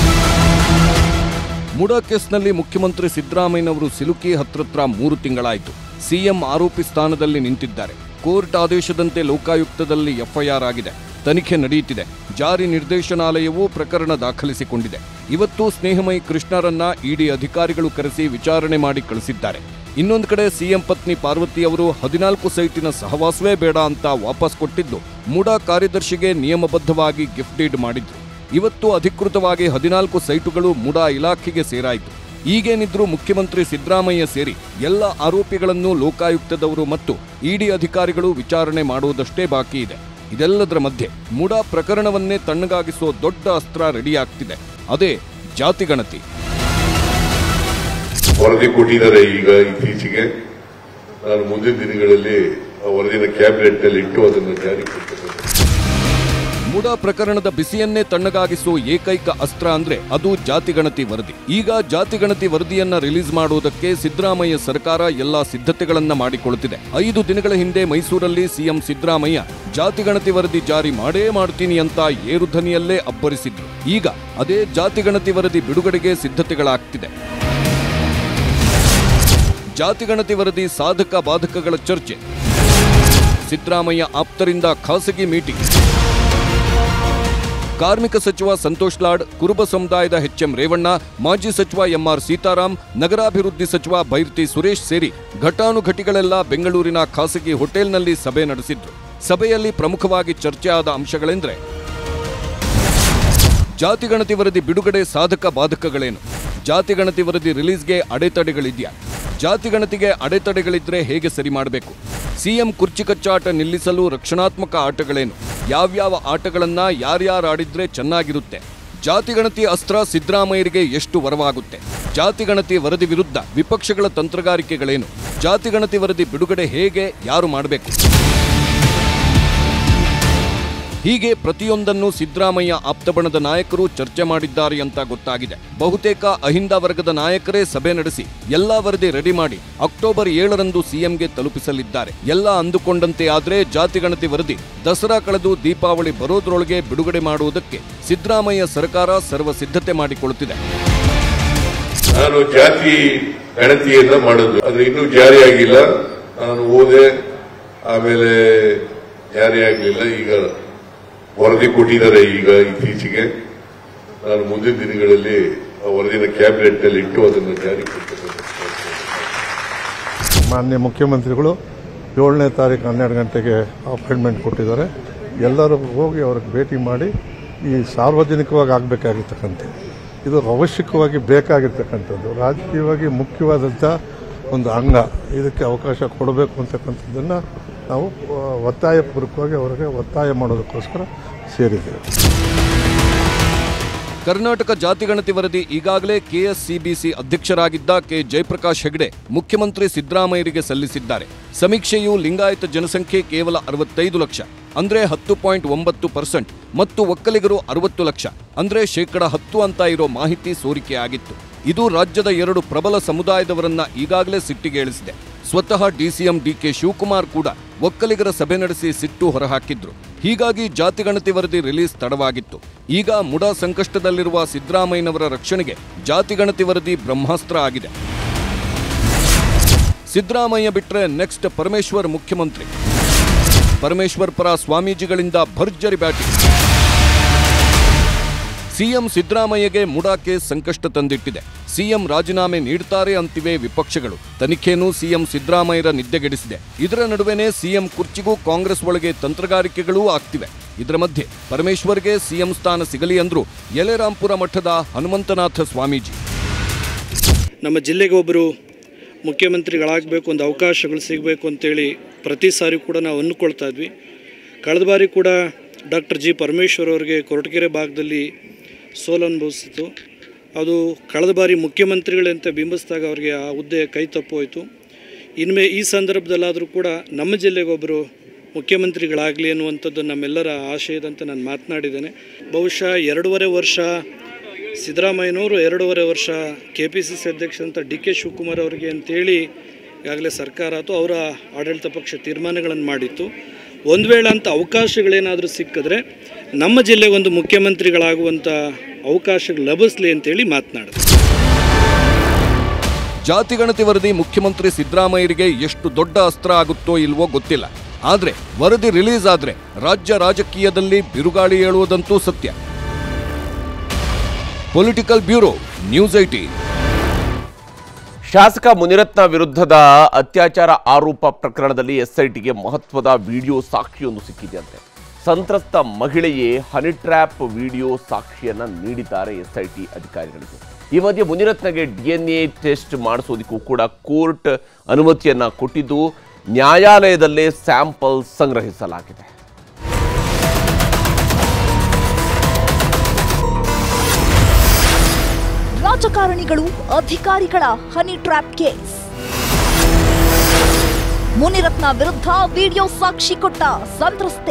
ಮುಡಾ ಕೇಸ್ನಲ್ಲಿ ಮುಖ್ಯಮಂತ್ರಿ ಸಿದ್ದರಾಮಯ್ಯನವರು ಸಿಲುಕಿ ಹತ್ರತ್ರ ಮೂರು ತಿಂಗಳಾಯಿತು. ಸಿಎಂ ಆರೋಪಿ ಸ್ಥಾನದಲ್ಲಿ ನಿಂತಿದ್ದಾರೆ. ಕೋರ್ಟ್ ಆದೇಶದಂತೆ ಲೋಕಾಯುಕ್ತದಲ್ಲಿ ಎಫ್ಐಆರ್ ಆಗಿದೆ, ತನಿಖೆ ನಡೆಯುತ್ತಿದೆ. ಜಾರಿ ನಿರ್ದೇಶನಾಲಯವು ಪ್ರಕರಣ ದಾಖಲಿಸಿಕೊಂಡಿದೆ. ಇವತ್ತು ಸ್ನೇಹಮಯಿ ಕೃಷ್ಣರನ್ನ ಇಡಿ ಅಧಿಕಾರಿಗಳು ಕರೆಸಿ ವಿಚಾರಣೆ ಮಾಡಿ ಕಳಿಸಿದ್ದಾರೆ. ಇನ್ನೊಂದು ಕಡೆ ಸಿಎಂ ಪತ್ನಿ ಪಾರ್ವತಿ ಅವರು ಹದಿನಾಲ್ಕು ಸೈಟಿನ ಸಹವಾಸವೇ ಬೇಡ ಅಂತ ವಾಪಸ್ ಕೊಟ್ಟಿದ್ದು ಮುಡಾ ಕಾರ್ಯದರ್ಶಿಗೆ ನಿಯಮಬದ್ಧವಾಗಿ ಗಿಫ್ಟ್ ಡೀಡ್ ಮಾಡಿದ್ರು. ಇವತ್ತು ಅಧಿಕೃತವಾಗಿ ಹದಿನಾಲ್ಕು ಸೈಟುಗಳು ಮುಡಾ ಇಲಾಖೆಗೆ ಸೇರಾಯಿತು. ಈಗೇನಿದ್ರೂ ಮುಖ್ಯಮಂತ್ರಿ ಸಿದ್ದರಾಮಯ್ಯ ಸೇರಿ ಎಲ್ಲ ಆರೋಪಿಗಳನ್ನು ಲೋಕಾಯುಕ್ತದವರು ಮತ್ತು ಇಡಿ ಅಧಿಕಾರಿಗಳು ವಿಚಾರಣೆ ಮಾಡುವುದಷ್ಟೇ ಬಾಕಿ ಇದೆ. ಇದೆಲ್ಲದರ ಮಧ್ಯೆ ಮುಡಾ ಪ್ರಕರಣವನ್ನೇ ತಣ್ಣಗಾಗಿಸೋ ದೊಡ್ಡ ಅಸ್ತ್ರ ರೆಡಿಯಾಗ್ತಿದೆ. ಅದೇ ಜಾತಿಗಣತಿ. ವರದಿ ಕೊಟ್ಟಿದ್ದಾರೆ ಈಗ ಇತ್ತೀಚೆಗೆ. ನಾನು ಮುಂದಿನ ದಿನಗಳಲ್ಲಿ ವರದಿನ ಕ್ಯಾಬಿನೆಟ್ ನಲ್ಲಿ ಇಟ್ಟು ಅದನ್ನು ಜಾರಿಗೆ ಕೊಡ್ತೇನೆ. ಮುಡಾ ಪ್ರಕರಣದ ಬಿಸಿಯನ್ನೇ ತಣ್ಣಗಾಗಿಸುವ ಏಕೈಕ ಅಸ್ತ್ರ ಅಂದ್ರೆ ಅದು ಜಾತಿಗಣತಿ ವರದಿ. ಈಗ ಜಾತಿಗಣತಿ ವರದಿಯನ್ನ ರಿಲೀಸ್ ಮಾಡುವುದಕ್ಕೆ ಸಿದ್ದರಾಮಯ್ಯ ಸರ್ಕಾರ ಎಲ್ಲಾ ಸಿದ್ಧತೆಗಳನ್ನ ಮಾಡಿಕೊಳ್ಳುತ್ತಿದೆ. ಐದು ದಿನಗಳ ಹಿಂದೆ ಮೈಸೂರಲ್ಲಿ ಸಿಎಂ ಸಿದ್ದರಾಮಯ್ಯ ಜಾತಿಗಣತಿ ವರದಿ ಜಾರಿ ಮಾಡೇ ಮಾಡ್ತೀನಿ ಅಂತ ಏರುಧ್ವನಿಯಲ್ಲೇ ಅಬ್ಬರಿಸಿದ್ರು. ಈಗ ಅದೇ ಜಾತಿಗಣತಿ ವರದಿ ಬಿಡುಗಡೆಗೆ ಸಿದ್ಧತೆಗಳಾಗ್ತಿದೆ. ಜಾತಿಗಣತಿ ವರದಿ ಸಾಧಕ ಬಾಧಕಗಳ ಚರ್ಚೆ, ಸಿದ್ದರಾಮಯ್ಯ ಆಪ್ತರಿಂದ ಖಾಸಗಿ ಮೀಟಿಂಗ್, ಕಾರ್ಮಿಕ ಸಚಿವ ಸಂತೋಷ್ ಲಾಡ್, ಕುರುಬ ಸಮುದಾಯದ ಎಚ್ಎಂ ರೇವಣ್ಣ, ಮಾಜಿ ಸಚಿವ ಎಂಆರ್ ಸೀತಾರಾಂ, ನಗರಾಭಿವೃದ್ಧಿ ಸಚಿವ ಬೈರತಿ ಸುರೇಶ್ ಸೇರಿ ಘಟಾನುಘಟಿಗಳೆಲ್ಲ ಬೆಂಗಳೂರಿನ ಖಾಸಗಿ ಹೋಟೆಲ್ನಲ್ಲಿ ಸಭೆ ನಡೆಸಿದ್ರು. ಸಭೆಯಲ್ಲಿ ಪ್ರಮುಖವಾಗಿ ಚರ್ಚೆ ಆದ ಅಂಶಗಳೆಂದರೆ ಜಾತಿಗಣತಿ ವರದಿ ಬಿಡುಗಡೆ ಸಾಧಕ ಬಾಧಕಗಳೇನು, ಜಾತಿಗಣತಿ ವರದಿ ರಿಲೀಸ್ಗೆ ಅಡೆತಡೆಗಳಿದೆಯಾ, ಜಾತಿಗಣತಿಗೆ ಅಡೆತಡೆಗಳಿದ್ರೆ ಹೇಗೆ ಸರಿ ಮಾಡಬೇಕು, ಸಿಎಂ ಕುರ್ಚಿ ಕಚ್ಚಾಟ ನಿಲ್ಲಿಸಲು ರಕ್ಷಣಾತ್ಮಕ ಆಟಗಳೇನು, ಯಾವ್ಯಾವ ಆಟಗಳನ್ನ ಯಾರ್ಯಾರು ಆಡಿದ್ರೆ ಚೆನ್ನಾಗಿರುತ್ತೆ, ಜಾತಿಗಣತಿ ಅಸ್ತ್ರ ಸಿದ್ದರಾಮಯ್ಯರಿಗೆ ಎಷ್ಟು ವರವಾಗುತ್ತೆ, ಜಾತಿಗಣತಿ ವರದಿ ವಿರುದ್ಧ ವಿಪಕ್ಷಗಳ ತಂತ್ರಗಾರಿಕೆಗಳೇನು, ಜಾತಿಗಣತಿ ವರದಿ ಬಿಡುಗಡೆ ಹೇಗೆ ಯಾರು ಮಾಡಬೇಕು, ಹೀಗೆ ಪ್ರತಿಯೊಂದನ್ನು ಸಿದ್ದರಾಮಯ್ಯ ಆಪ್ತಬಣದ ನಾಯಕರು ಚರ್ಚೆ ಮಾಡಿದ್ದಾರೆ ಅಂತ ಗೊತ್ತಾಗಿದೆ. ಬಹುತೇಕ ಅಹಿಂದ ವರ್ಗದ ನಾಯಕರೇ ಸಭೆ ನಡೆಸಿ ಎಲ್ಲಾ ವರದಿ ರೆಡಿ ಮಾಡಿ ಅಕ್ಟೋಬರ್ ಏಳರಂದು ಸಿಎಂಗೆ ತಲುಪಿಸಲಿದ್ದಾರೆ. ಎಲ್ಲ ಅಂದುಕೊಂಡಂತೆ ಆದ್ರೆ ಜಾತಿಗಣತಿ ವರದಿ ದಸರಾ ಕಳೆದು ದೀಪಾವಳಿ ಬರೋದ್ರೊಳಗೆ ಬಿಡುಗಡೆ ಮಾಡುವುದಕ್ಕೆ ಸಿದ್ದರಾಮಯ್ಯ ಸರ್ಕಾರ ಸರ್ವ ಸಿದ್ಧತೆ ಮಾಡಿಕೊಳ್ಳುತ್ತಿದೆ. ನಾನು ಜಾತಿ ಗಣತಿಯನ್ನ ಮಾಡೋದು ಅದು ಇನ್ನೂ ಜಾರಿಯಾಗಿಲ್ಲ. ನಾನು ಓದೆ, ಆಮೇಲೆ ಜಾರಿಯಾಗಲಿಲ್ಲ. ಈಗ ವರದಿ ಕೊಟ್ಟಿದ್ದಾರೆ ಈಗ ಇತ್ತೀಚೆಗೆ. ನಾನು ಮುಂದಿನ ದಿನಗಳಲ್ಲಿ ವರದಿನ ಕ್ಯಾಬಿನೆಟ್ ನಲ್ಲಿ ಇಟ್ಟು ಅದನ್ನು ಜಾರಿಗೆ ಕೊಡ್ತೇನೆ. ಮಾನ್ಯ ಮುಖ್ಯಮಂತ್ರಿಗಳು ಏಳನೇ ತಾರೀಕು ಹನ್ನೆರಡು ಗಂಟೆಗೆ ಅಪಾಯಿಂಟ್ಮೆಂಟ್ ಕೊಟ್ಟಿದ್ದಾರೆ. ಎಲ್ಲರೂ ಹೋಗಿ ಅವ್ರಿಗೆ ಭೇಟಿ ಮಾಡಿ ಈ ಸಾರ್ವಜನಿಕವಾಗಿ ಆಗಬೇಕಾಗಿರ್ತಕ್ಕಂಥ ಇದು ಅವಶ್ಯಕವಾಗಿ ಬೇಕಾಗಿರ್ತಕ್ಕಂಥದ್ದು ರಾಜಕೀಯವಾಗಿ ಮುಖ್ಯವಾದಂಥ ಒಂದು ಅಂಗ. ಇದಕ್ಕೆ ಅವಕಾಶ ಕೊಡಬೇಕು ಅಂತಕ್ಕಂಥದ್ದನ್ನು ನಾವು ಒತ್ತಾಯಪೂರ್ವಕವಾಗಿ ಅವರಿಗೆ ಒತ್ತಾಯ ಮಾಡೋದಕ್ಕೋಸ್ಕರ ಸೇರಿದ್ದೇವೆ. ಕರ್ನಾಟಕ ಜಾತಿಗಣತಿ ವರದಿ ಈಗಾಗಲೇ ಕೆಎಸ್ಸಿಬಿಸಿ ಅಧ್ಯಕ್ಷರಾಗಿದ್ದ ಕೆ ಜಯಪ್ರಕಾಶ್ ಹೆಗಡೆ ಮುಖ್ಯಮಂತ್ರಿ ಸಿದ್ದರಾಮಯ್ಯರಿಗೆ ಸಲ್ಲಿಸಿದ್ದಾರೆ. ಸಮೀಕ್ಷೆಯು ಲಿಂಗಾಯತ ಜನಸಂಖ್ಯೆ ಕೇವಲ ಅರವತ್ತೈದು ಲಕ್ಷ ಅಂದ್ರೆ ಹತ್ತು ಪಾಯಿಂಟ್ ಒಂಬತ್ತು ಪರ್ಸೆಂಟ್ ಮತ್ತು ಒಕ್ಕಲಿಗರು ಅರವತ್ತು ಲಕ್ಷ ಅಂದ್ರೆ ಶೇಕಡ ಹತ್ತು ಅಂತ ಇರೋ ಮಾಹಿತಿ ಸೋರಿಕೆಯಾಗಿತ್ತು. ಇದು ರಾಜ್ಯದ ಎರಡು ಪ್ರಬಲ ಸಮುದಾಯದವರನ್ನ ಈಗಾಗಲೇ ಸಿಟ್ಟಿಗೇಳಿಸಿದೆ. ಸ್ವತಃ ಡಿಸಿಎಂ ಡಿಕೆ ಶಿವಕುಮಾರ್ ಕೂಡ ಒಕ್ಕಲಿಗರ ಸಭೆ ನಡೆಸಿ ಸಿಟ್ಟು ಹೊರಹಾಕಿದ್ರು. ಹೀಗಾಗಿ ಜಾತಿಗಣತಿ ವರದಿ ರಿಲೀಸ್ ತಡವಾಗಿತ್ತು. ಈಗ ಮುಡಾ ಸಂಕಷ್ಟದಲ್ಲಿರುವ ಸಿದ್ದರಾಮಯ್ಯನವರ ರಕ್ಷಣೆಗೆ ಜಾತಿಗಣತಿ ವರದಿ ಬ್ರಹ್ಮಾಸ್ತ್ರ ಆಗಿದೆ. ಸಿದ್ದರಾಮಯ್ಯ ಬಿಟ್ರೆ ನೆಕ್ಸ್ಟ್ ಪರಮೇಶ್ವರ್ ಮುಖ್ಯಮಂತ್ರಿ. ಪರಮೇಶ್ವರ್ ಪರ ಸ್ವಾಮೀಜಿಗಳಿಂದ ಭರ್ಜರಿ ಬ್ಯಾಟಿಂಗ್. ಸಿಎಂ ಸಿದ್ದರಾಮಯ್ಯಗೆ ಮುಡಾ ಕೇಸ್ ಸಂಕಷ್ಟ ತಂದಿಟ್ಟಿದೆ. ಸಿಎಂ ರಾಜೀನಾಮೆ ನೀಡುತ್ತಾರೆ ಅಂತಿವೆ ವಿಪಕ್ಷಗಳು. ತನಿಖೆಯನ್ನು ಸಿಎಂ ಸಿದ್ದರಾಮಯ್ಯರ ನಿದ್ದೆಗೆಡಿಸಿದೆ. ಇದರ ನಡುವೆನೇ ಸಿಎಂ ಕುರ್ಚಿಗೂ ಕಾಂಗ್ರೆಸ್ ಒಳಗೆ ತಂತ್ರಗಾರಿಕೆಗಳೂ ಆಗ್ತಿವೆ. ಇದರ ಮಧ್ಯೆ ಪರಮೇಶ್ವರ್ಗೆ ಸಿಎಂ ಸ್ಥಾನ ಸಿಗಲಿ ಅಂದ್ರು ಯಲೆರಾಂಪುರ ಮಠದ ಹನುಮಂತನಾಥ ಸ್ವಾಮೀಜಿ. ನಮ್ಮ ಜಿಲ್ಲೆಗೆ ಒಬ್ಬರು ಮುಖ್ಯಮಂತ್ರಿಗಳಾಗಬೇಕು, ಒಂದು ಅವಕಾಶಗಳು ಸಿಗಬೇಕು ಅಂತೇಳಿ ಪ್ರತಿ ಸಾರಿ ಕೂಡ ನಾವು ಅಂದ್ಕೊಳ್ತಾ ಇದ್ವಿ. ಕಳೆದ ಬಾರಿ ಕೂಡ ಡಾಕ್ಟರ್ ಜಿ ಪರಮೇಶ್ವರ್ ಅವರಿಗೆ ಕೊರಟಗೆರೆ ಭಾಗದಲ್ಲಿ ಸೋಲನುಭವಿಸಿತು. ಅದು ಕಳೆದ ಬಾರಿ ಮುಖ್ಯಮಂತ್ರಿಗಳಂತೆ ಬಿಂಬಿಸಿದಾಗ ಅವರಿಗೆ ಆ ಹುದ್ದೆ ಕೈ ತಪ್ಪೋಯಿತು. ಇನ್ಮೇ ಈ ಸಂದರ್ಭದಲ್ಲಾದರೂ ಕೂಡ ನಮ್ಮ ಜಿಲ್ಲೆಗೊಬ್ಬರು ಮುಖ್ಯಮಂತ್ರಿಗಳಾಗಲಿ ಅನ್ನುವಂಥದ್ದು ನಮ್ಮೆಲ್ಲರ ಆಶಯದಂತೆ ನಾನು ಮಾತನಾಡಿದ್ದೇನೆ. ಬಹುಶಃ ಎರಡೂವರೆ ವರ್ಷ ಸಿದ್ದರಾಮಯ್ಯನವರು, ಎರಡೂವರೆ ವರ್ಷ ಕೆ ಪಿ ಸಿ ಸಿ ಅಧ್ಯಕ್ಷ ಅಂತ ಡಿ ಕೆ ಶಿವಕುಮಾರ್ ಅವರಿಗೆ ಅಂತೇಳಿ ಈಗಾಗಲೇ ಸರ್ಕಾರ ಅಥವಾ ಅವರ ಆಡಳಿತ ಪಕ್ಷ ತೀರ್ಮಾನಗಳನ್ನು ಮಾಡಿತ್ತು. ಒಂದು ವೇಳೆ ಅಂತ ಅವಕಾಶಗಳೇನಾದರೂ ಸಿಕ್ಕಿದ್ರೆ ನಮ್ಮ ಜಿಲ್ಲೆಗೊಂದು ಮುಖ್ಯಮಂತ್ರಿಗಳಾಗುವಂಥ ಅವಕಾಶಗಳು ಲಭಿಸಲಿ ಅಂತೇಳಿ ಮಾತನಾಡಿದೆ. ಜಾತಿಗಣತಿ ವರದಿ ಮುಖ್ಯಮಂತ್ರಿ ಸಿದ್ದರಾಮಯ್ಯರಿಗೆ ಎಷ್ಟು ದೊಡ್ಡ ಅಸ್ತ್ರ ಆಗುತ್ತೋ ಇಲ್ವೋ ಗೊತ್ತಿಲ್ಲ. ಆದ್ರೆ ವರದಿ ರಿಲೀಸ್ ಆದ್ರೆ ರಾಜ್ಯ ರಾಜಕೀಯದಲ್ಲಿ ಬಿರುಗಾಳಿ ಏಳುವುದಂತೂ ಸತ್ಯ. Political bureau, news eighteen. ಶಾಸಕ ಮುನಿರತ್ನ ವಿರುದ್ಧದ ಅತ್ಯಾಚಾರ ಆರೋಪ ಪ್ರಕರಣದಲ್ಲಿ ಎಸ್ಐಟಿಗೆ ಮಹತ್ವದ ವಿಡಿಯೋ ಸಾಕ್ಷಿಯೊಂದು ಸಿಕ್ಕಿದೆಯಂತೆ. ಸಂತ್ರಸ್ತ ಮಹಿಳೆಯೇ ಹನಿ ಟ್ರ್ಯಾಪ್ ವಿಡಿಯೋ ಸಾಕ್ಷಿಯನ್ನ ನೀಡಿದ್ದಾರೆ ಎಸ್ಐಟಿ ಅಧಿಕಾರಿಗಳಿಗೆ. ಈ ಮಧ್ಯೆ ಮುನಿರತ್ನಗೆ ಡಿಎನ್ಎ ಟೆಸ್ಟ್ ಮಾಡಿಸೋದಕ್ಕೂ ಕೂಡ ಕೋರ್ಟ್ ಅನುಮತಿಯನ್ನ ಕೊಟ್ಟಿದ್ದು ನ್ಯಾಯಾಲಯದಲ್ಲೇ ಸ್ಯಾಂಪಲ್ ಸಂಗ್ರಹಿಸಲಾಗಿದೆ. ರಾಜಕಾರಣಿಗಳು ಅಧಿಕಾರಿಗಳ ಹನಿ ಟ್ರ್ಯಾಪ್ ಕೇಸ್. ಮುನಿರತ್ನ ವಿರುದ್ಧ ವಿಡಿಯೋ ಸಾಕ್ಷಿ ಕೊಟ್ಟ ಸಂತ್ರಸ್ತೆ.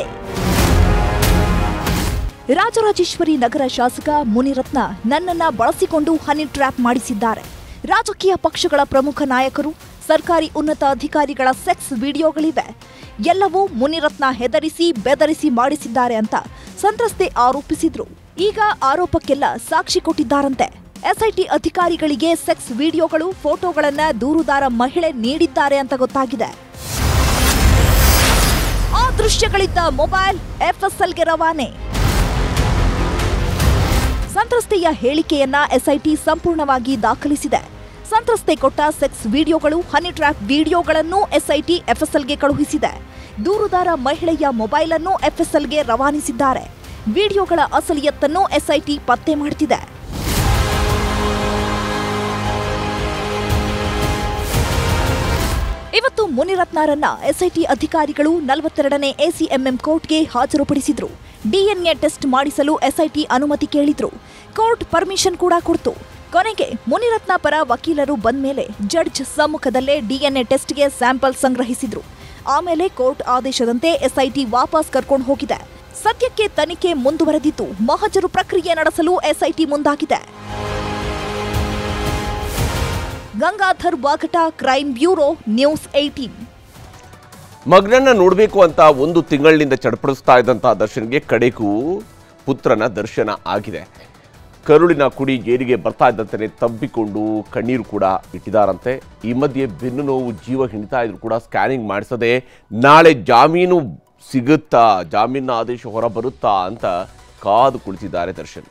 ರಾಜರಾಜೇಶ್ವರಿ ನಗರ ಶಾಸಕ ಮುನಿರತ್ನ ನನ್ನನ್ನ ಬಳಸಿಕೊಂಡು ಹನಿ ಟ್ರ್ಯಾಪ್ ಮಾಡಿಸಿದ್ದಾರೆ. ರಾಜಕೀಯ ಪಕ್ಷಗಳ ಪ್ರಮುಖ ನಾಯಕರು, ಸರ್ಕಾರಿ ಉನ್ನತ ಅಧಿಕಾರಿಗಳ ಸೆಕ್ಸ್ ವಿಡಿಯೋಗಳಿವೆ. ಎಲ್ಲವೂ ಮುನಿರತ್ನ ಹೆದರಿಸಿ ಬೆದರಿಸಿ ಮಾಡಿಸಿದ್ದಾರೆ ಅಂತ ಸಂತ್ರಸ್ತೆ ಆರೋಪಿಸಿದ್ರು. ಈಗ ಆರೋಪಕ್ಕೆಲ್ಲ ಸಾಕ್ಷಿ ಕೊಟ್ಟಿದ್ದಾರಂತೆ. ಎಸ್ಐಟಿ ಅಧಿಕಾರಿಗಳಿಗೆ ಸೆಕ್ಸ್ ವಿಡಿಯೋಗಳು, ಫೋಟೋಗಳನ್ನ ದೂರುದಾರ ಮಹಿಳೆ ನೀಡಿದ್ದಾರೆ ಅಂತ ಗೊತ್ತಾಗಿದೆ. ಆ ದೃಶ್ಯಗಳಿದ್ದ ಮೊಬೈಲ್ ಎಫ್ಎಸ್ಎಲ್ಗೆ ರವಾನೆ. ಸಂತ್ರಸ್ತೆಯ ಹೇಳಿಕೆಯನ್ನ ಎಸ್ಐಟಿ ಸಂಪೂರ್ಣವಾಗಿ ದಾಖಲಿಸಿದೆ. ಸಂತ್ರಸ್ತೆ ಕೊಟ್ಟ ಸೆಕ್ಸ್ ವಿಡಿಯೋಗಳು, ಹನಿ ಟ್ರ್ಯಾಪ್ ವಿಡಿಯೋಗಳನ್ನು ಎಸ್ಐಟಿ ಎಫ್ಎಸ್ಎಲ್ಗೆ ಕಳುಹಿಸಿದೆ. ದೂರುದಾರ ಮಹಿಳೆಯ ಮೊಬೈಲ್ ಅನ್ನು ಎಫ್ಎಸ್ಎಲ್ಗೆ ರವಾನಿಸಿದ್ದಾರೆ. ವಿಡಿಯೋಗಳ ಅಸಲಿಯತ್ತನ್ನು ಎಸ್ಐಟಿ ಪತ್ತೆ ಮಾಡುತ್ತಿದೆ. ಇವತ್ತು ಮುನಿರತ್ನರನ್ನ ಎಸ್ಐಟಿ ಅಧಿಕಾರಿಗಳು ನಲವತ್ತೆರಡನೇ ಎಸಿಎಂಎಂ ಕೋರ್ಟ್ಗೆ ಹಾಜರುಪಡಿಸಿದ್ರು. ಡಿಎನ್ಎ ಟೆಸ್ಟ್ ಮಾಡಿಸಲು ಎಸ್ಐಟಿ ಅನುಮತಿ ಕೇಳಿದ್ರು. ಕೋರ್ಟ್ ಪರ್ಮಿಷನ್ ಕೂಡ ಕೊಡ್ತು. ಕೊನೆಗೆ ಮುನಿರತ್ನ ಪರ ವಕೀಲರು ಬಂದ್ಮೇಲೆ ಜಡ್ಜ್ ಸಮ್ಮುಖದಲ್ಲೇ ಡಿಎನ್ಎ ಟೆಸ್ಟ್ಗೆ ಸ್ಯಾಂಪಲ್ ಸಂಗ್ರಹಿಸಿದ್ರು. ಆಮೇಲೆ ಕೋರ್ಟ್ ಆದೇಶದಂತೆ ಎಸ್ಐಟಿ ವಾಪಸ್ ಕರ್ಕೊಂಡು ಹೋಗಿದೆ. ಸದ್ಯಕ್ಕೆ ತನಿಖೆ ಮುಂದುವರೆದಿದ್ದು ಮಹಜರು ಪ್ರಕ್ರಿಯೆ ನಡೆಸಲು ಎಸ್ಐಟಿ ಮುಂದಾಗಿದೆ. Gangadhar Vagata, crime bureau, news eighteen. ಮಗನನ್ನ ನೋಡಬೇಕು ಅಂತ ಒಂದು ತಿಂಗಳಿನಿಂದ ಚಡಪಡಿಸ್ತಾ ಇದ್ದಂತಹ ದರ್ಶನ್ಗೆ ಕಡೆಗೂ ಪುತ್ರನ ದರ್ಶನ ಆಗಿದೆ. ಕರುಳಿನ ಕುಡಿ ಜೈಲಿಗೆ ಬರ್ತಾ ಇದ್ದಂತೆ ತಬ್ಬಿಕೊಂಡು ಕಣ್ಣೀರು ಕೂಡ ಇಟ್ಟಿದ್ದಾರಂತೆ. ಈ ಮಧ್ಯೆ ಬೆನ್ನು ನೋವು ಜೀವ ಹಿಡಿತಾ ಇದ್ರು ಕೂಡ ಸ್ಕ್ಯಾನಿಂಗ್ ಮಾಡಿಸದೆ ನಾಳೆ ಜಾಮೀನು ಸಿಗುತ್ತಾ, ಜಾಮೀನಿನ ಆದೇಶ ಹೊರ ಬರುತ್ತಾ ಅಂತ ಕಾದು ಕುಳಿತಿದ್ದಾರೆ ದರ್ಶನ್.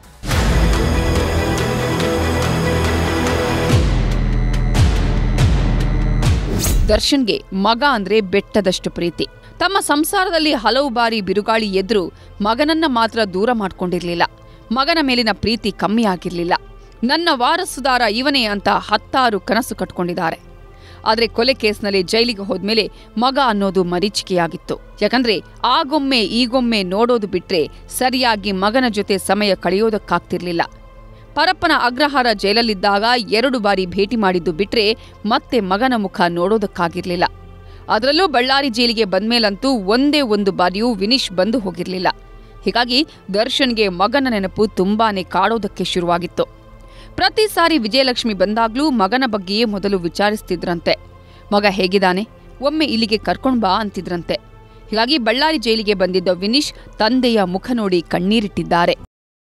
ದರ್ಶನ್ಗೆ ಮಗ ಅಂದ್ರೆ ಬೆಟ್ಟದಷ್ಟು ಪ್ರೀತಿ. ತಮ್ಮ ಸಂಸಾರದಲ್ಲಿ ಹಲವು ಬಾರಿ ಬಿರುಗಾಳಿ ಎದ್ರು ಮಗನನ್ನ ಮಾತ್ರ ದೂರ ಮಾಡ್ಕೊಂಡಿರ್ಲಿಲ್ಲ. ಮಗನ ಮೇಲಿನ ಪ್ರೀತಿ ಕಮ್ಮಿ ಆಗಿರ್ಲಿಲ್ಲ. ನನ್ನ ವಾರಸುದಾರ ಇವನೇ ಅಂತ ಹತ್ತಾರು ಕನಸು ಕಟ್ಕೊಂಡಿದ್ದಾರೆ. ಆದ್ರೆ ಕೊಲೆ ಕೇಸ್ನಲ್ಲಿ ಜೈಲಿಗೆ ಹೋದ್ಮೇಲೆ ಮಗ ಅನ್ನೋದು ಮರೀಚಿಕೆಯಾಗಿತ್ತು. ಯಾಕಂದ್ರೆ ಆಗೊಮ್ಮೆ ಈಗೊಮ್ಮೆ ನೋಡೋದು ಬಿಟ್ರೆ ಸರಿಯಾಗಿ ಮಗನ ಜೊತೆ ಸಮಯ ಕಳೆಯೋದಕ್ಕಾಗ್ತಿರ್ಲಿಲ್ಲ. ಪರಪ್ಪನ ಅಗ್ರಹಾರ ಜೈಲಲ್ಲಿದ್ದಾಗ ಎರಡು ಬಾರಿ ಭೇಟಿ ಮಾಡಿದ್ದು ಬಿಟ್ರೆ ಮತ್ತೆ ಮಗನ ಮುಖ ನೋಡೋದಕ್ಕಾಗಿರ್ಲಿಲ್ಲ. ಅದರಲ್ಲೂ ಬಳ್ಳಾರಿ ಜೈಲಿಗೆ ಬಂದ್ಮೇಲಂತೂ ಒಂದೇ ಒಂದು ಬಾರಿಯೂ ವಿನಿಶ್ ಬಂದು ಹೋಗಿರ್ಲಿಲ್ಲ. ಹೀಗಾಗಿ ದರ್ಶನ್ಗೆ ಮಗನ ನೆನಪು ತುಂಬಾನೇ ಕಾಡೋದಕ್ಕೆ ಶುರುವಾಗಿತ್ತು. ಪ್ರತಿ ಸಾರಿ ವಿಜಯಲಕ್ಷ್ಮಿ ಬಂದಾಗ್ಲೂ ಮಗನ ಬಗ್ಗೆಯೇ ಮೊದಲು ವಿಚಾರಿಸ್ತಿದ್ರಂತೆ. ಮಗ ಹೇಗಿದ್ದಾನೆ, ಒಮ್ಮೆ ಇಲ್ಲಿಗೆ ಕರ್ಕೊಂಡ್ ಬಾ ಅಂತಿದ್ರಂತೆ. ಹೀಗಾಗಿ ಬಳ್ಳಾರಿ ಜೈಲಿಗೆ ಬಂದಿದ್ದ ವಿನಿಶ್ ತಂದೆಯ ಮುಖ ನೋಡಿ ಕಣ್ಣೀರಿಟ್ಟಿದ್ದಾರೆ.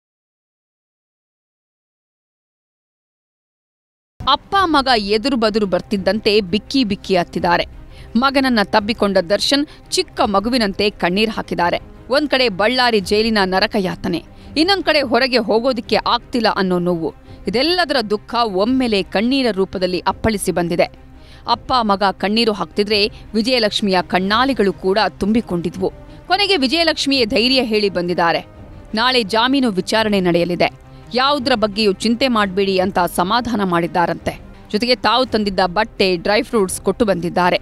ಅಪ್ಪ ಮಗ ಎದುರು ಬದುರು ಬರ್ತಿದ್ದಂತೆ ಬಿಕ್ಕಿ ಬಿಕ್ಕಿ ಹತ್ತಿದ್ದಾರೆ. ಮಗನನ್ನ ತಬ್ಬಿಕೊಂಡ ದರ್ಶನ್ ಚಿಕ್ಕ ಮಗುವಿನಂತೆ ಕಣ್ಣೀರ್ ಹಾಕಿದ್ದಾರೆ. ಒಂದ್ ಕಡೆ ಬಳ್ಳಾರಿ ಜೈಲಿನ ನರಕಯಾತನೆ, ಇನ್ನೊಂದ್ ಕಡೆ ಹೊರಗೆ ಹೋಗೋದಿಕ್ಕೆ ಆಗ್ತಿಲ್ಲ ಅನ್ನೋ ನೋವು. ಇದೆಲ್ಲದರ ದುಃಖ ಒಮ್ಮೆಲೆ ಕಣ್ಣೀರ ರೂಪದಲ್ಲಿ ಅಪ್ಪಳಿಸಿ ಬಂದಿದೆ. ಅಪ್ಪ ಮಗ ಕಣ್ಣೀರು ಹಾಕ್ತಿದ್ರೆ ವಿಜಯಲಕ್ಷ್ಮಿಯ ಕಣ್ಣಾಲಿಗಳು ಕೂಡ ತುಂಬಿಕೊಂಡಿದ್ವು. ಕೊನೆಗೆ ವಿಜಯಲಕ್ಷ್ಮಿಯೇ ಧೈರ್ಯ ಹೇಳಿ ಬಂದಿದ್ದಾರೆ. ನಾಳೆ ಜಾಮೀನು ವಿಚಾರಣೆ ನಡೆಯಲಿದೆ, ಯಾವುದರ ಬಗ್ಗೆಯೂ ಚಿಂತೆ ಮಾಡಬೇಡಿ ಅಂತ ಸಮಾಧಾನ ಮಾಡಿದ್ದಾರಂತೆ. ಜೊತೆಗೆ ತಾವು ತಂದಿದ್ದ ಬಟ್ಟೆ, ಡ್ರೈ ಫ್ರೂಟ್ಸ್ ಕೊಟ್ಟು ಬಂದಿದ್ದಾರೆ.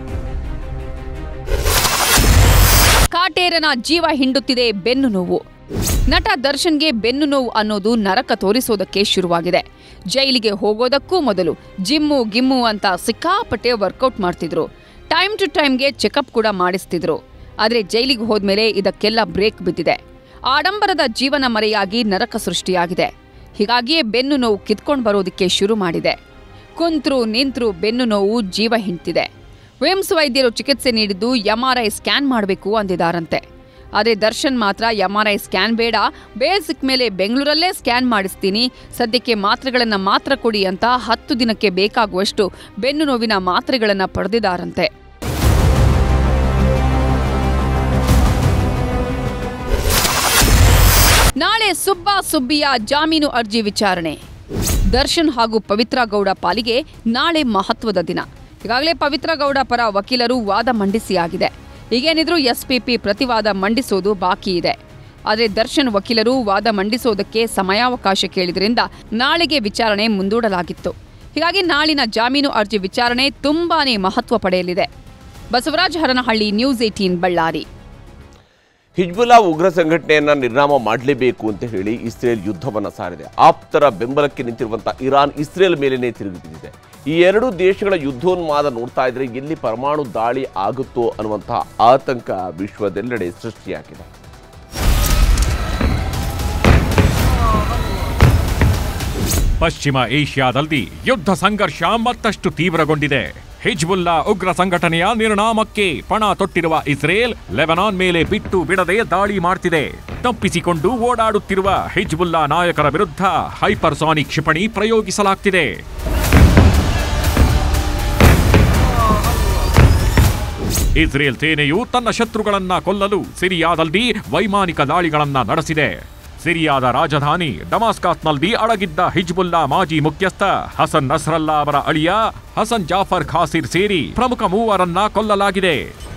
ಕಾಟೇರನ ಜೀವ ಹಿಂಡುತ್ತಿದೆ ಬೆನ್ನು ನೋವು. ನಟ ದರ್ಶನ್ಗೆ ಬೆನ್ನು ನೋವು ಅನ್ನೋದು ನರಕ ತೋರಿಸೋದಕ್ಕೆ ಶುರುವಾಗಿದೆ. ಜೈಲಿಗೆ ಹೋಗೋದಕ್ಕೂ ಮೊದಲು ಜಿಮ್ಮು ಗಿಮ್ಮು ಅಂತ ಸಿಕ್ಕಾಪಟ್ಟೆ ವರ್ಕೌಟ್ ಮಾಡ್ತಿದ್ರು. ಟೈಮ್ ಟು ಟೈಮ್ಗೆ ಚೆಕಪ್ ಕೂಡ ಮಾಡಿಸ್ತಿದ್ರು. ಆದರೆ ಜೈಲಿಗೆ ಹೋದ್ಮೇಲೆ ಇದಕ್ಕೆಲ್ಲ ಬ್ರೇಕ್ ಬಿದ್ದಿದೆ. ಆಡಂಬರದ ಜೀವನ ಮರೆಯಾಗಿ ನರಕ ಸೃಷ್ಟಿಯಾಗಿದೆ. ಹೀಗಾಗಿಯೇ ಬೆನ್ನು ನೋವು ಕಿತ್ಕೊಂಡು ಬರೋದಕ್ಕೆ ಶುರು ಮಾಡಿದೆ. ಕುಂತ್ರು ನಿಂತ್ರು ಬೆನ್ನು ನೋವು ಜೀವ ಹಿಂಡ್ತಿದೆ. ವಿಮ್ಸ್ ವೈದ್ಯರು ಚಿಕಿತ್ಸೆ ನೀಡಿದ್ದು ಎಂಆರ್ಐ ಸ್ಕ್ಯಾನ್ ಮಾಡಬೇಕು ಅಂದಿದ್ದಾರಂತೆ. ಆದರೆ ದರ್ಶನ್ ಮಾತ್ರ ಎಂಆರ್ಐ ಸ್ಕ್ಯಾನ್ ಬೇಡ, ಬೇಲ್ ಸಿಕ್ಕ ಮೇಲೆ ಬೆಂಗಳೂರಲ್ಲೇ ಸ್ಕ್ಯಾನ್ ಮಾಡಿಸ್ತೀನಿ, ಸದ್ಯಕ್ಕೆ ಮಾತ್ರೆಗಳನ್ನು ಮಾತ್ರ ಕೊಡಿ ಅಂತ ಹತ್ತು ದಿನಕ್ಕೆ ಬೇಕಾಗುವಷ್ಟು ಬೆನ್ನು ನೋವಿನ ಮಾತ್ರೆಗಳನ್ನು ಪಡೆದಿದ್ದಾರಂತೆ. ನಾಳೆ ಸುಬ್ಬಾ ಸುಬ್ಬಿಯ ಜಾಮೀನು ಅರ್ಜಿ ವಿಚಾರಣೆ. ದರ್ಶನ್ ಹಾಗೂ ಪವಿತ್ರ ಗೌಡ ಪಾಲಿಗೆ ನಾಳೆ ಮಹತ್ವದ ದಿನ. ಈಗಾಗಲೇ ಪವಿತ್ರ ಗೌಡ ಪರ ವಕೀಲರು ವಾದ ಮಂಡಿಸಿಯಾಗಿದೆ. ಈಗೇನಿದ್ರೂ ಎಸ್ಪಿಪಿ ಪ್ರತಿವಾದ ಮಂಡಿಸೋದು ಬಾಕಿ ಇದೆ. ಆದರೆ ದರ್ಶನ್ ವಕೀಲರು ವಾದ ಮಂಡಿಸೋದಕ್ಕೆ ಸಮಯಾವಕಾಶ ಕೇಳಿದ್ರಿಂದ ನಾಳೆಗೆ ವಿಚಾರಣೆ ಮುಂದೂಡಲಾಗಿತ್ತು. ಹೀಗಾಗಿ ನಾಳಿನ ಜಾಮೀನು ಅರ್ಜಿ ವಿಚಾರಣೆ ತುಂಬಾನೇ ಮಹತ್ವ ಪಡೆಯಲಿದೆ. Basavaraja Haranahalli, news eighteen, Ballari. Hezbollah ಉಗ್ರ ಸಂಘಟನೆಯನ್ನ ನಿರ್ನಾಮ ಮಾಡಲೇಬೇಕು ಅಂತ ಹೇಳಿ ಇಸ್ರೇಲ್ ಯುದ್ಧವನ್ನು ಸಾರಿದೆ. ಆಪ್ತರ ಬೆಂಬಲಕ್ಕೆ ನಿಂತಿರುವಂತಹ ಇರಾನ್ ಇಸ್ರೇಲ್ ಮೇಲೇನೆ ತಿರುಗಿ ಬಿದ್ದಿದೆ. ಈ ಎರಡು ದೇಶಗಳ ಯುದ್ಧೋನ್ಮಾದ ನೋಡ್ತಾ ಇದ್ರೆ ಎಲ್ಲಿ ಪರಮಾಣು ದಾಳಿ ಆಗುತ್ತೋ ಅನ್ನುವಂತಹ ಆತಂಕ ವಿಶ್ವದೆಲ್ಲೆಡೆ ಸೃಷ್ಟಿಯಾಗಿದೆ. ಪಶ್ಚಿಮ ಏಷ್ಯಾದಲ್ಲಿ ಯುದ್ಧ ಸಂಘರ್ಷ ಮತ್ತಷ್ಟು ತೀವ್ರಗೊಂಡಿದೆ. ಹಿಜ್ಬುಲ್ಲಾ ಉಗ್ರ ಸಂಘಟನೆಯ ನಿರ್ನಾಮಕ್ಕೆ ಪಣ ತೊಟ್ಟಿರುವ ಇಸ್ರೇಲ್ ಲೆಬನಾನ್ ಮೇಲೆ ಬಿಟ್ಟು ಬಿಡದೆ ದಾಳಿ ಮಾಡ್ತಿದೆ. ತಪ್ಪಿಸಿಕೊಂಡು ಓಡಾಡುತ್ತಿರುವ ಹಿಜ್ಬುಲ್ಲಾ ನಾಯಕರ ವಿರುದ್ಧ ಹೈಪರ್ಸಾನಿಕ್ ಕ್ಷಿಪಣಿ ಪ್ರಯೋಗಿಸಲಾಗ್ತಿದೆ. ಇಸ್ರೇಲ್ ಸೇನೆಯು ತನ್ನ ಶತ್ರುಗಳನ್ನ ಕೊಲ್ಲಲು ಸಿರಿಯಾದಲ್ಲಿ ವೈಮಾನಿಕ ದಾಳಿಗಳನ್ನ ನಡೆಸಿದೆ. ಸಿರಿಯಾದ ರಾಜಧಾನಿ ಡಮಾಸ್ಕಸ್ನಲ್ಲಿ ಅಡಗಿದ್ದ ಹಿಜ್ಬುಲ್ಲಾ ಮಾಜಿ ಮುಖ್ಯಸ್ಥ ಹಸನ್ ನಸ್ರಲ್ಲಾ ಅವರ ಅಳಿಯ ಹಸನ್ ಜಾಫರ್ ಖಾಸಿರ್ ಸೇರಿ ಪ್ರಮುಖ ಮೂವರನ್ನ ಕೊಲ್ಲಲಾಗಿದೆ.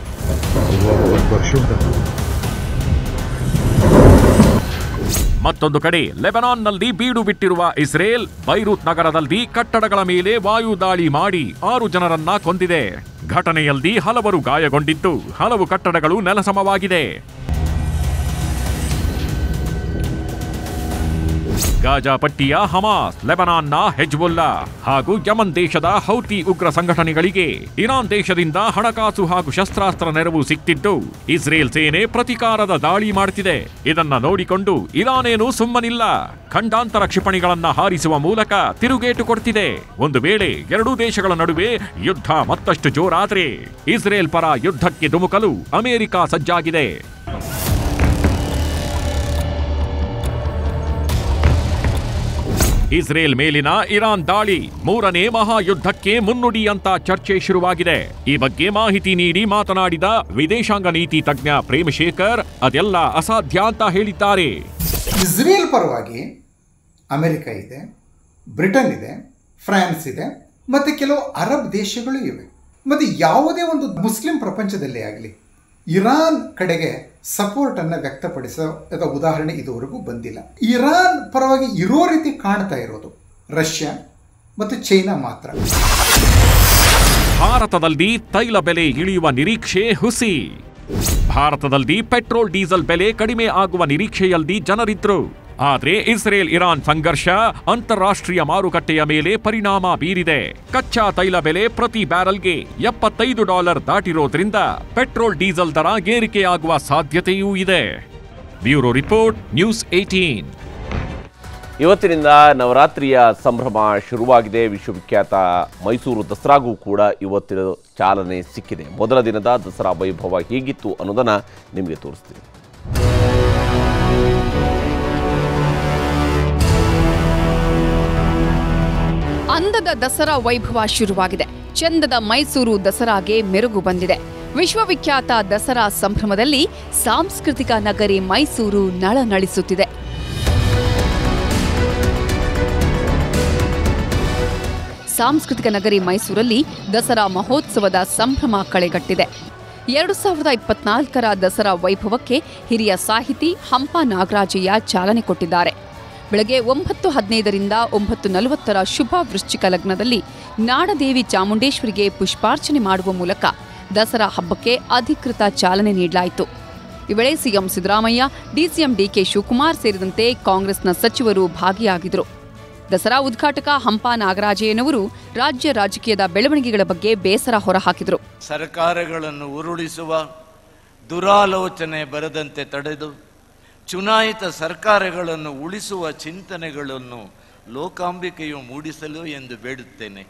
ಮತ್ತೊಂದು ಕಡೆ ಲೆಬನಾನ್ನಲ್ಲಿ ಬೀಡು ಬಿಟ್ಟಿರುವ ಇಸ್ರೇಲ್ ಬೈರೂತ್ ನಗರದಲ್ಲಿ ಕಟ್ಟಡಗಳ ಮೇಲೆ ವಾಯು ದಾಳಿ ಮಾಡಿ ಆರು ಜನರನ್ನ ಕೊಂದಿದೆ. ಘಟನೆಯಲ್ಲಿ ಹಲವರು ಗಾಯಗೊಂಡಿದ್ದು ಹಲವು ಕಟ್ಟಡಗಳು ನೆಲಸಮವಾಗಿದೆ. ಗಾಜಾ ಪಟ್ಟಿಯ ಹಮಾಸ್, ಲೆಬನಾನ್ನ ಹೆಜ್ಬುಲ್ಲಾ ಹಾಗೂ ಯಮನ್ ದೇಶದ ಹೌತಿ ಉಗ್ರ ಸಂಘಟನೆಗಳಿಗೆ ಇರಾನ್ ದೇಶದಿಂದ ಹಣಕಾಸು ಹಾಗೂ ಶಸ್ತ್ರಾಸ್ತ್ರ ನೆರವು ಸಿಕ್ತಿದ್ದು ಇಸ್ರೇಲ್ ಸೇನೆ ಪ್ರತಿಕಾರದ ದಾಳಿ ಮಾಡುತ್ತಿದೆ. ಇದನ್ನ ನೋಡಿಕೊಂಡು ಇರಾನೇನು ಸುಮ್ಮನಿಲ್ಲ. ಖಂಡಾಂತರ ಕ್ಷಿಪಣಿಗಳನ್ನ ಹಾರಿಸುವ ಮೂಲಕ ತಿರುಗೇಟು ಕೊಡ್ತಿದೆ. ಒಂದು ವೇಳೆ ಎರಡೂ ದೇಶಗಳ ನಡುವೆ ಯುದ್ಧ ಮತ್ತಷ್ಟು ಜೋರಾದ್ರೆ ಇಸ್ರೇಲ್ ಪರ ಯುದ್ಧಕ್ಕೆ ಧುಮುಕಲು ಅಮೆರಿಕ ಸಜ್ಜಾಗಿದೆ. ಇಸ್ರೇಲ್ ಮೇಲಿನ ಇರಾನ್ ದಾಳಿ ಮೂರನೇ ಮಹಾಯುದ್ಧಕ್ಕೆ ಮುನ್ನುಡಿ ಅಂತ ಚರ್ಚೆ ಶುರುವಾಗಿದೆ. ಈ ಬಗ್ಗೆ ಮಾಹಿತಿ ನೀಡಿ ಮಾತನಾಡಿದ ವಿದೇಶಾಂಗ ನೀತಿ ತಜ್ಞ ಪ್ರೇಮಶೇಖರ್ ಅದೆಲ್ಲ ಅಸಾಧ್ಯ ಅಂತ ಹೇಳಿದ್ದಾರೆ. ಇಸ್ರೇಲ್ ಪರವಾಗಿ ಅಮೆರಿಕ ಇದೆ, ಬ್ರಿಟನ್ ಇದೆ, ಫ್ರಾನ್ಸ್ ಇದೆ, ಮತ್ತೆ ಕೆಲವು ಅರಬ್ ದೇಶಗಳು ಇವೆ. ಮತ್ತೆ ಯಾವುದೇ ಒಂದು ಮುಸ್ಲಿಂ ಪ್ರಪಂಚದಲ್ಲೇ ಆಗಲಿ ಇರಾನ್ ಕಡೆಗೆ ಸಪೋರ್ಟ್ ಅನ್ನ ವ್ಯಕ್ತಪಡಿಸೋ ಉದಾಹರಣೆ ಇದುವರೆಗೂ ಬಂದಿಲ್ಲ. ಇರಾನ್ ಪರವಾಗಿ ಇರೋ ರೀತಿ ಕಾಣ್ತಾ ಇರೋದು ರಷ್ಯಾ ಮತ್ತು ಚೈನಾ ಮಾತ್ರ. ಭಾರತದಲ್ಲಿ ತೈಲ ಬೆಲೆ ಇಳಿಯುವ ನಿರೀಕ್ಷೆ ಹುಸಿ. ಭಾರತದಲ್ಲಿ ಪೆಟ್ರೋಲ್ ಡೀಸೆಲ್ ಬೆಲೆ ಕಡಿಮೆ ಆಗುವ ನಿರೀಕ್ಷೆಯಲ್ಲಿ ಜನರಿದ್ರು. ಆದರೆ ಇಸ್ರೇಲ್ ಇರಾನ್ ಸಂಘರ್ಷ ಅಂತಾರಾಷ್ಟ್ರೀಯ ಮಾರುಕಟ್ಟೆಯ ಮೇಲೆ ಪರಿಣಾಮ ಬೀರಿದೆ. ಕಚ್ಚಾ ತೈಲ ಬೆಲೆ ಪ್ರತಿ ಬ್ಯಾರಲ್ಗೆ ಎಪ್ಪತ್ತೈದು ಡಾಲರ್ ದಾಟಿರೋದ್ರಿಂದ ಪೆಟ್ರೋಲ್ ಡೀಸೆಲ್ ದರ ಏರಿಕೆಯಾಗುವ ಸಾಧ್ಯತೆಯೂ ಇದೆ. Bureau report, news eighteen. ಇವತ್ತಿನಿಂದ ನವರಾತ್ರಿಯ ಸಂಭ್ರಮ ಶುರುವಾಗಿದೆ. ವಿಶ್ವವಿಖ್ಯಾತ ಮೈಸೂರು ದಸರಾಗೂ ಕೂಡ ಇವತ್ತಿನ ಚಾಲನೆ ಸಿಕ್ಕಿದೆ. ಮೊದಲ ದಿನದ ದಸರಾ ವೈಭವ ಹೇಗಿತ್ತು ಅನ್ನೋದನ್ನ ನಿಮಗೆ ತೋರಿಸ್ತೀನಿ. ಅಂದದ ದಸರಾ ವೈಭವ ಶುರುವಾಗಿದೆ. ಚಂದದ ಮೈಸೂರು ದಸರಾಗೆ ಮೆರುಗು ಬಂದಿದೆ. ವಿಶ್ವವಿಖ್ಯಾತ ದಸರಾ ಸಂಭ್ರಮದಲ್ಲಿ ಸಾಂಸ್ಕೃತಿಕ ನಗರಿ ಮೈಸೂರು ನಳನಳಿಸುತ್ತಿದೆ. ಸಾಂಸ್ಕೃತಿಕ ನಗರಿ ಮೈಸೂರಲ್ಲಿ ದಸರಾ ಮಹೋತ್ಸವದ ಸಂಭ್ರಮ ಕಳೆಗಟ್ಟಿದೆ. ಎರಡು ಸಾವಿರದ ಇಪ್ಪತ್ನಾಲ್ಕರ ದಸರಾ ವೈಭವಕ್ಕೆ ಹಿರಿಯ ಸಾಹಿತಿ ಹಂಪ ನಾಗರಾಜಯ್ಯ ಚಾಲನೆ ಕೊಟ್ಟಿದ್ದಾರೆ. ಬೆಳಗ್ಗೆ ಒಂಬತ್ತು ಹದಿನೈದರಿಂದ ಒಂಬತ್ತು ನಲವತ್ತರ ಶುಭ ವೃಶ್ಚಿಕ ಲಗ್ನದಲ್ಲಿ ನಾಡದೇವಿ ಚಾಮುಂಡೇಶ್ವರಿಗೆ ಪುಷ್ಪಾರ್ಚನೆ ಮಾಡುವ ಮೂಲಕ ದಸರಾ ಹಬ್ಬಕ್ಕೆ ಅಧಿಕೃತ ಚಾಲನೆ ನೀಡಲಾಯಿತು. ಈ ವೇಳೆ CM Siddaramaiah, DCM DK Shivakumar ಸೇರಿದಂತೆ ಕಾಂಗ್ರೆಸ್ನ ಸಚಿವರು ಭಾಗಿಯಾಗಿದ್ದರು. ದಸರಾ ಉದ್ಘಾಟಕ ಹಂಪ ನಾಗರಾಜಯ್ಯನವರು ರಾಜ್ಯ ರಾಜಕೀಯದ ಬೆಳವಣಿಗೆಗಳ ಬಗ್ಗೆ ಬೇಸರ ಹೊರಹಾಕಿದರು. ಸರ್ಕಾರಗಳನ್ನು ಉರುಳಿಸುವ ದುರಾಲೋಚನೆ ಬರದಂತೆ ತಡೆದು ಚುನಾಯಿತ ಸರ್ಕಾರಗಳನ್ನು ಉಳಿಸುವ ಚಿಂತನೆಗಳನ್ನು ಲೋಕಾಂಬಿಕೆಯು ಮೂಡಿಸಲು ಎಂದು ಬೇಡುತ್ತೇನೆ.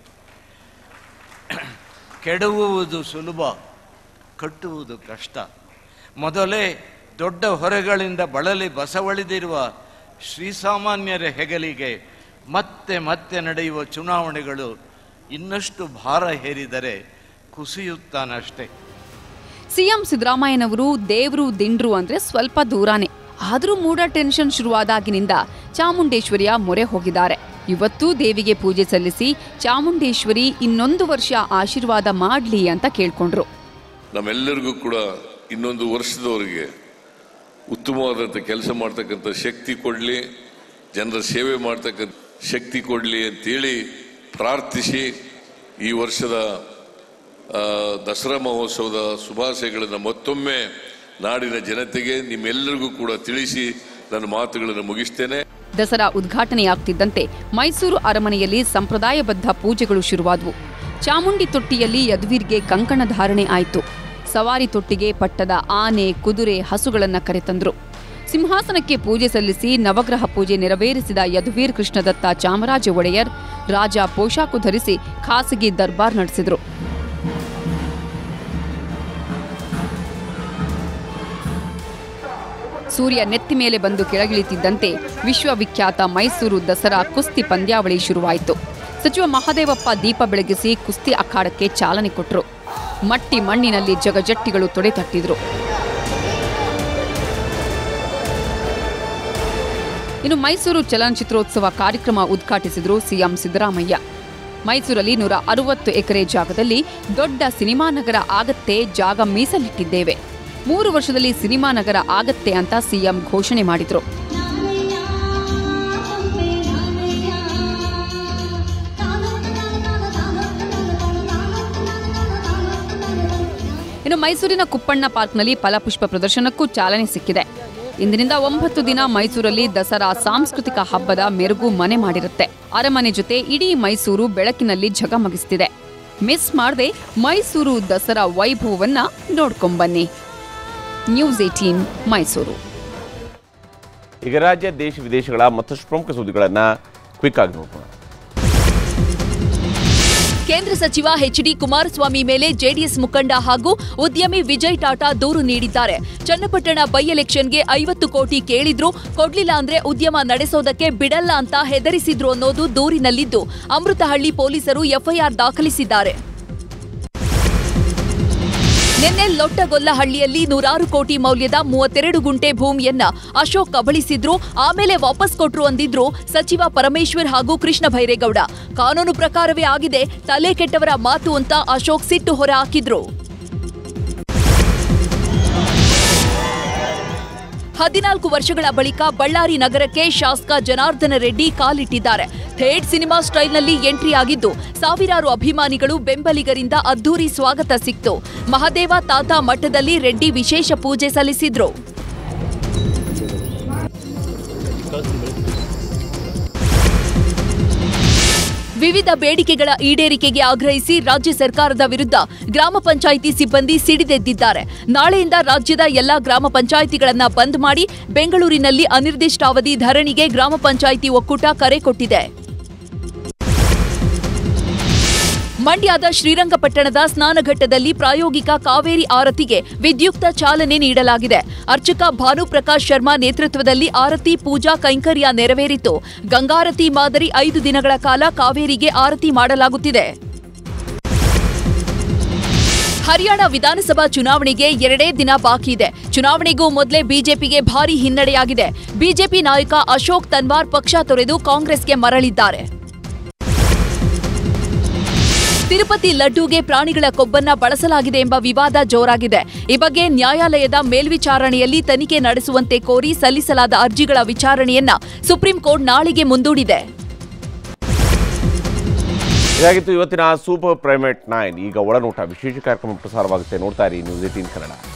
ಕೆಡವುವುದು ಸುಲಭ, ಕಟ್ಟುವುದು ಕಷ್ಟ. ಮೊದಲೇ ದೊಡ್ಡ ಹೊರೆಗಳಿಂದ ಬಳಲಿ ಬಸವಳಿದಿರುವ ಶ್ರೀಸಾಮಾನ್ಯರ ಹೆಗಲಿಗೆ ಮತ್ತೆ ಮತ್ತೆ ನಡೆಯುವ ಚುನಾವಣೆಗಳು ಇನ್ನಷ್ಟು ಭಾರ ಹೇರಿದರೆ ಕುಸಿಯುತ್ತಾನಷ್ಟೇ. ಸಿಎಂ ಸಿದ್ದರಾಮಯ್ಯನವರು ದೇವರು ದಿಂಡ್ರು ಅಂದ್ರೆ ಸ್ವಲ್ಪ ದೂರಾನೆ. ಆದರೂ ಮೂಡ ಟೆನ್ಷನ್ ಶುರುವಾದಾಗಿನಿಂದ ಚಾಮುಂಡೇಶ್ವರಿಯ ಮೊರೆ ಹೋಗಿದ್ದಾರೆ. ಇವತ್ತೂ ದೇವಿಗೆ ಪೂಜೆ ಸಲ್ಲಿಸಿ ಚಾಮುಂಡೇಶ್ವರಿ ಇನ್ನೊಂದು ವರ್ಷ ಆಶೀರ್ವಾದ ಮಾಡಲಿ ಅಂತ ಕೇಳ್ಕೊಂಡ್ರು. ನಮ್ಮೆಲ್ಲರಿಗೂ ಕೂಡ ಇನ್ನೊಂದು ವರ್ಷದವರೆಗೆ ಉತ್ತಮವಾದಂಥ ಕೆಲಸ ಮಾಡ್ತಕ್ಕಂಥ ಶಕ್ತಿ ಕೊಡಲಿ, ಜನರ ಸೇವೆ ಮಾಡ್ತಕ್ಕಂಥ ಶಕ್ತಿ ಕೊಡಲಿ ಅಂತೇಳಿ ಪ್ರಾರ್ಥಿಸಿ ಈ ವರ್ಷದ ದಸರಾ ಮಹೋತ್ಸವದ ಶುಭಾಶಯಗಳನ್ನು ಮತ್ತೊಮ್ಮೆ ನಾಡಿನ ಜನತೆಗೆ ನಿಮ್ಮೆಲ್ಲರಿಗೂ ಕೂಡ ತಿಳಿಸಿ ನನ್ನ ಮಾತುಗಳನ್ನು ಮುಗಿಸ್ತೇನೆ. ದಸರಾ ಉದ್ಘಾಟನೆಯಾಗ್ತಿದ್ದಂತೆ ಮೈಸೂರು ಅರಮನೆಯಲ್ಲಿ ಸಂಪ್ರದಾಯಬದ್ಧ ಪೂಜೆಗಳು ಶುರುವಾದವು. ಚಾಮುಂಡಿ ತೊಟ್ಟಿಯಲ್ಲಿ ಯದುವೀರ್ಗೆ ಕಂಕಣ ಧಾರಣೆ ಆಯಿತು. ಸವಾರಿ ತೊಟ್ಟಿಗೆ ಪಟ್ಟದ ಆನೆ, ಕುದುರೆ, ಹಸುಗಳನ್ನು ಕರೆತಂದ್ರು. ಸಿಂಹಾಸನಕ್ಕೆ ಪೂಜೆ ಸಲ್ಲಿಸಿ ನವಗ್ರಹ ಪೂಜೆ ನೆರವೇರಿಸಿದ ಯದುವೀರ್ ಕೃಷ್ಣದತ್ತ ಚಾಮರಾಜ ಒಡೆಯರ್ ರಾಜ ಪೋಷಾಕು ಧರಿಸಿ ಖಾಸಗಿ ದರ್ಬಾರ್ ನಡೆಸಿದರು. ಸೂರ್ಯ ನೆತ್ತಿ ಮೇಲೆ ಬಂದು ಕೆಳಗಿಳಿತಿದ್ದಂತೆ ವಿಶ್ವವಿಖ್ಯಾತ ಮೈಸೂರು ದಸರಾ ಕುಸ್ತಿ ಪಂದ್ಯಾವಳಿ ಶುರುವಾಯಿತು. ಸಚಿವ ಮಹದೇವಪ್ಪ ದೀಪ ಬೆಳಗಿಸಿ ಕುಸ್ತಿ ಅಖಾಡಕ್ಕೆ ಚಾಲನೆ ಕೊಟ್ಟರು. ಮಟ್ಟಿ ಮಣ್ಣಿನಲ್ಲಿ ಜಗಜಟ್ಟಿಗಳು ತೊಡೆತಟ್ಟಿದ್ರು. ಇನ್ನು ಮೈಸೂರು ಚಲನಚಿತ್ರೋತ್ಸವ ಕಾರ್ಯಕ್ರಮ ಉದ್ಘಾಟಿಸಿದ್ರು ಸಿಎಂ ಸಿದ್ದರಾಮಯ್ಯ. ಮೈಸೂರಲ್ಲಿ ನೂರ ಅರವತ್ತು ಎಕರೆ ಜಾಗದಲ್ಲಿ ದೊಡ್ಡ ಸಿನಿಮಾ ನಗರ ಆಗತ್ತೆ, ಜಾಗ ಮೀಸಲಿಟ್ಟಿದ್ದೇವೆ. ಮೂರು ವರ್ಷದಲ್ಲಿ ಸಿನಿಮಾ ನಗರ ಆಗತ್ತೆ ಅಂತ ಸಿಎಂ ಘೋಷಣೆ ಮಾಡಿದ್ರು. ಇನ್ನು ಮೈಸೂರಿನ ಕುಪ್ಪಣ್ಣ ಪಾರ್ಕ್ನಲ್ಲಿ ಫಲಪುಷ್ಪ ಪ್ರದರ್ಶನಕ್ಕೂ ಚಾಲನೆ ಸಿಕ್ಕಿದೆ. ಇಂದಿನಿಂದ ಒಂಬತ್ತು ದಿನ ಮೈಸೂರಲ್ಲಿ ದಸರಾ ಸಾಂಸ್ಕೃತಿಕ ಹಬ್ಬದ ಮೆರುಗು ಮನೆ ಮಾಡಿರುತ್ತೆ. ಅರಮನೆ ಜೊತೆ ಇಡೀ ಮೈಸೂರು ಬೆಳಕಿನಲ್ಲಿ ಝಗಮಗಿಸ್ತಿದೆ. ಮಿಸ್ ಮಾಡದೆ ಮೈಸೂರು ದಸರಾ ವೈಭವವನ್ನ ನೋಡ್ಕೊಂಬನ್ನಿ. News eighteen Mysuru. ಈಗ ರಾಜ್ಯ ದೇಶ ವಿದೇಶಗಳ ಮತ್ತಷ್ಟು ಪ್ರಮುಖ ಸುದ್ದಿಗಳನ್ನು ಕ್ವಿಕ್ ಆಗಿ ನೋಡೋಣ. ಕೇಂದ್ರ ಸಚಿವ ಎಚ್ ಡಿ ಕುಮಾರಸ್ವಾಮಿ ಮೇಲೆ ಜೆಡಿಎಸ್ ಮುಖಂಡ ಹಾಗೂ ಉದ್ಯಮಿ ವಿಜಯ್ ಟಾಟಾ ದೂರು ನೀಡಿದ್ದಾರೆ. ಚನ್ನಪಟ್ಟಣ ಬೈ ಎಲೆಕ್ಷನ್ಗೆ ಐವತ್ತು ಕೋಟಿ ಕೇಳಿದ್ರು, ಕೊಡ್ಲಿಲ್ಲ ಅಂದ್ರೆ ಉದ್ಯಮ ನಡೆಸೋದಕ್ಕೆ ಬಿಡಲ್ಲ ಅಂತ ಹೆದರಿಸಿದ್ರು ಅನ್ನೋದು ದೂರಿನಲ್ಲಿದ್ದು, ಅಮೃತಹಳ್ಳಿ ಪೊಲೀಸರು ಎಫ್ಐಆರ್ ದಾಖಲಿಸಿದ್ದಾರೆ. ನಿನ್ನೆ ಲೊಟ್ಟಗೊಲ್ಲಹಳ್ಳಿಯಲ್ಲಿ ನೂರಾರು ಕೋಟಿ ಮೌಲ್ಯದ ಮೂವತ್ತೆರಡು ಗುಂಟೆ ಭೂಮಿಯನ್ನ ಅಶೋಕ್ ಕಬಳಿಸಿದ್ರು, ಆಮೇಲೆ ವಾಪಸ್ ಕೊಟ್ರು ಅಂದಿದ್ರು ಸಚಿವ ಪರಮೇಶ್ವರ್ ಹಾಗೂ ಕೃಷ್ಣ ಭೈರೇಗೌಡ. ಕಾನೂನು ಪ್ರಕಾರವೇ ಆಗಿದೆ, ತಲೆ ಕೆಟ್ಟವರ ಮಾತು ಅಂತ ಅಶೋಕ್ ಸಿಟ್ಟು ಹೊರ ಹಾಕಿದ್ರು. ಹದಿನಾಲ್ಕು ವರ್ಷಗಳ ಬಳಿಕ ಬಳ್ಳಾರಿ ನಗರಕ್ಕೆ ಶಾಸಕ ಜನಾರ್ದನ ರೆಡ್ಡಿ ಕಾಲಿಟ್ಟಿದ್ದಾರೆ. ಥೇಟ್ ಸಿನಿಮಾ ಸ್ಟೈಲ್ನಲ್ಲಿ ಎಂಟ್ರಿ ಆಗಿದ್ದು, ಸಾವಿರಾರು ಅಭಿಮಾನಿಗಳು ಬೆಂಬಲಿಗರಿಂದ ಅದ್ದೂರಿ ಸ್ವಾಗತ ಸಿಕ್ತು. ಮಹದೇವ ತಾತ ಮಠದಲ್ಲಿ ರೆಡ್ಡಿ ವಿಶೇಷ ಪೂಜೆ ಸಲ್ಲಿಸಿದ್ರು. ವಿವಿಧ ಬೇಡಿಕೆಗಳ ಈಡೇರಿಕೆಗೆ ಆಗ್ರಹಿಸಿ ರಾಜ್ಯ ಸರ್ಕಾರದ ವಿರುದ್ಧ ಗ್ರಾಮ ಪಂಚಾಯಿತಿ ಸಿಬ್ಬಂದಿ ಸಿಡಿದೆದ್ದಿದ್ದಾರೆ. ನಾಳೆಯಿಂದ ರಾಜ್ಯದ ಎಲ್ಲಾ ಗ್ರಾಮ ಪಂಚಾಯಿತಿಗಳನ್ನು ಬಂದ್ ಮಾಡಿ ಬೆಂಗಳೂರಿನಲ್ಲಿ ಅನಿರ್ದಿಷ್ಟಾವಧಿ ಧರಣಿಗೆ ಗ್ರಾಮ ಪಂಚಾಯಿತಿ ಒಕ್ಕೂಟ ಕರೆ ಕೊಟ್ಟಿದೆ. ಮಂಡ್ಯದ ಶ್ರೀರಂಗಪಟ್ಟಣದ ಸ್ನಾನಘಟ್ಟದಲ್ಲಿ ಪ್ರಾಯೋಗಿಕ ಕಾವೇರಿ ಆರತಿಗೆ ವಿದ್ಯುಕ್ತ ಚಾಲನೆ ನೀಡಲಾಗಿದೆ. ಅರ್ಚಕ ಭಾನುಪ್ರಕಾಶ್ ಶರ್ಮಾ ನೇತೃತ್ವದಲ್ಲಿ ಆರತಿ ಪೂಜಾ ಕೈಂಕರ್ಯ ನೆರವೇರಿತು. ಗಂಗಾರತಿ ಮಾದರಿ ಐದು ದಿನಗಳ ಕಾಲ ಕಾವೇರಿಗೆ ಆರತಿ ಮಾಡಲಾಗುತ್ತಿದೆ. ಹರಿಯಾಣ ವಿಧಾನಸಭಾ ಚುನಾವಣೆಗೆ ಎರಡೇ ದಿನ ಬಾಕಿ ಇದೆ. ಚುನಾವಣೆಗೂ ಮೊದಲೇ ಬಿಜೆಪಿಗೆ ಭಾರೀ ಹಿನ್ನಡೆಯಾಗಿದೆ. ಬಿಜೆಪಿ ನಾಯಕ ಅಶೋಕ್ ತನ್ವಾರ್ ಪಕ್ಷ ತೊರೆದು ಕಾಂಗ್ರೆಸ್ಗೆ ಮರಳಿದ್ದಾರೆ. ತಿರುಪತಿ ಲಡ್ಡೂಗೆ ಪ್ರಾಣಿಗಳ ಕೊಬ್ಬನ್ನ ಬಳಸಲಾಗಿದೆ ಎಂಬ ವಿವಾದ ಜೋರಾಗಿದೆ. ಈ ಬಗ್ಗೆ ನ್ಯಾಯಾಲಯದ ಮೇಲ್ವಿಚಾರಣೆಯಲ್ಲಿ ತನಿಖೆ ನಡೆಸುವಂತೆ ಕೋರಿ ಸಲ್ಲಿಸಲಾದ ಅರ್ಜಿಗಳ ವಿಚಾರಣೆಯನ್ನ ಸುಪ್ರೀಂ ಕೋರ್ಟ್ ನಾಳೆಗೆ ಮುಂದೂಡಿದೆ. ಇದಾಗಿತ್ತು ಇವತ್ತಿನ ಸೂಪರ್ ಪ್ರೈಮೇಟ್ ನೈನ್. ಈಗ ಒಳನೋಟ ವಿಶೇಷ ಕಾರ್ಯಕ್ರಮ ಪ್ರಸಾರವಾಗುತ್ತೆ. ನೋಡ್ತಾ ಇರಿ ನ್ಯೂಸ್ ಏಟೀನ್ ಕನ್ನಡ.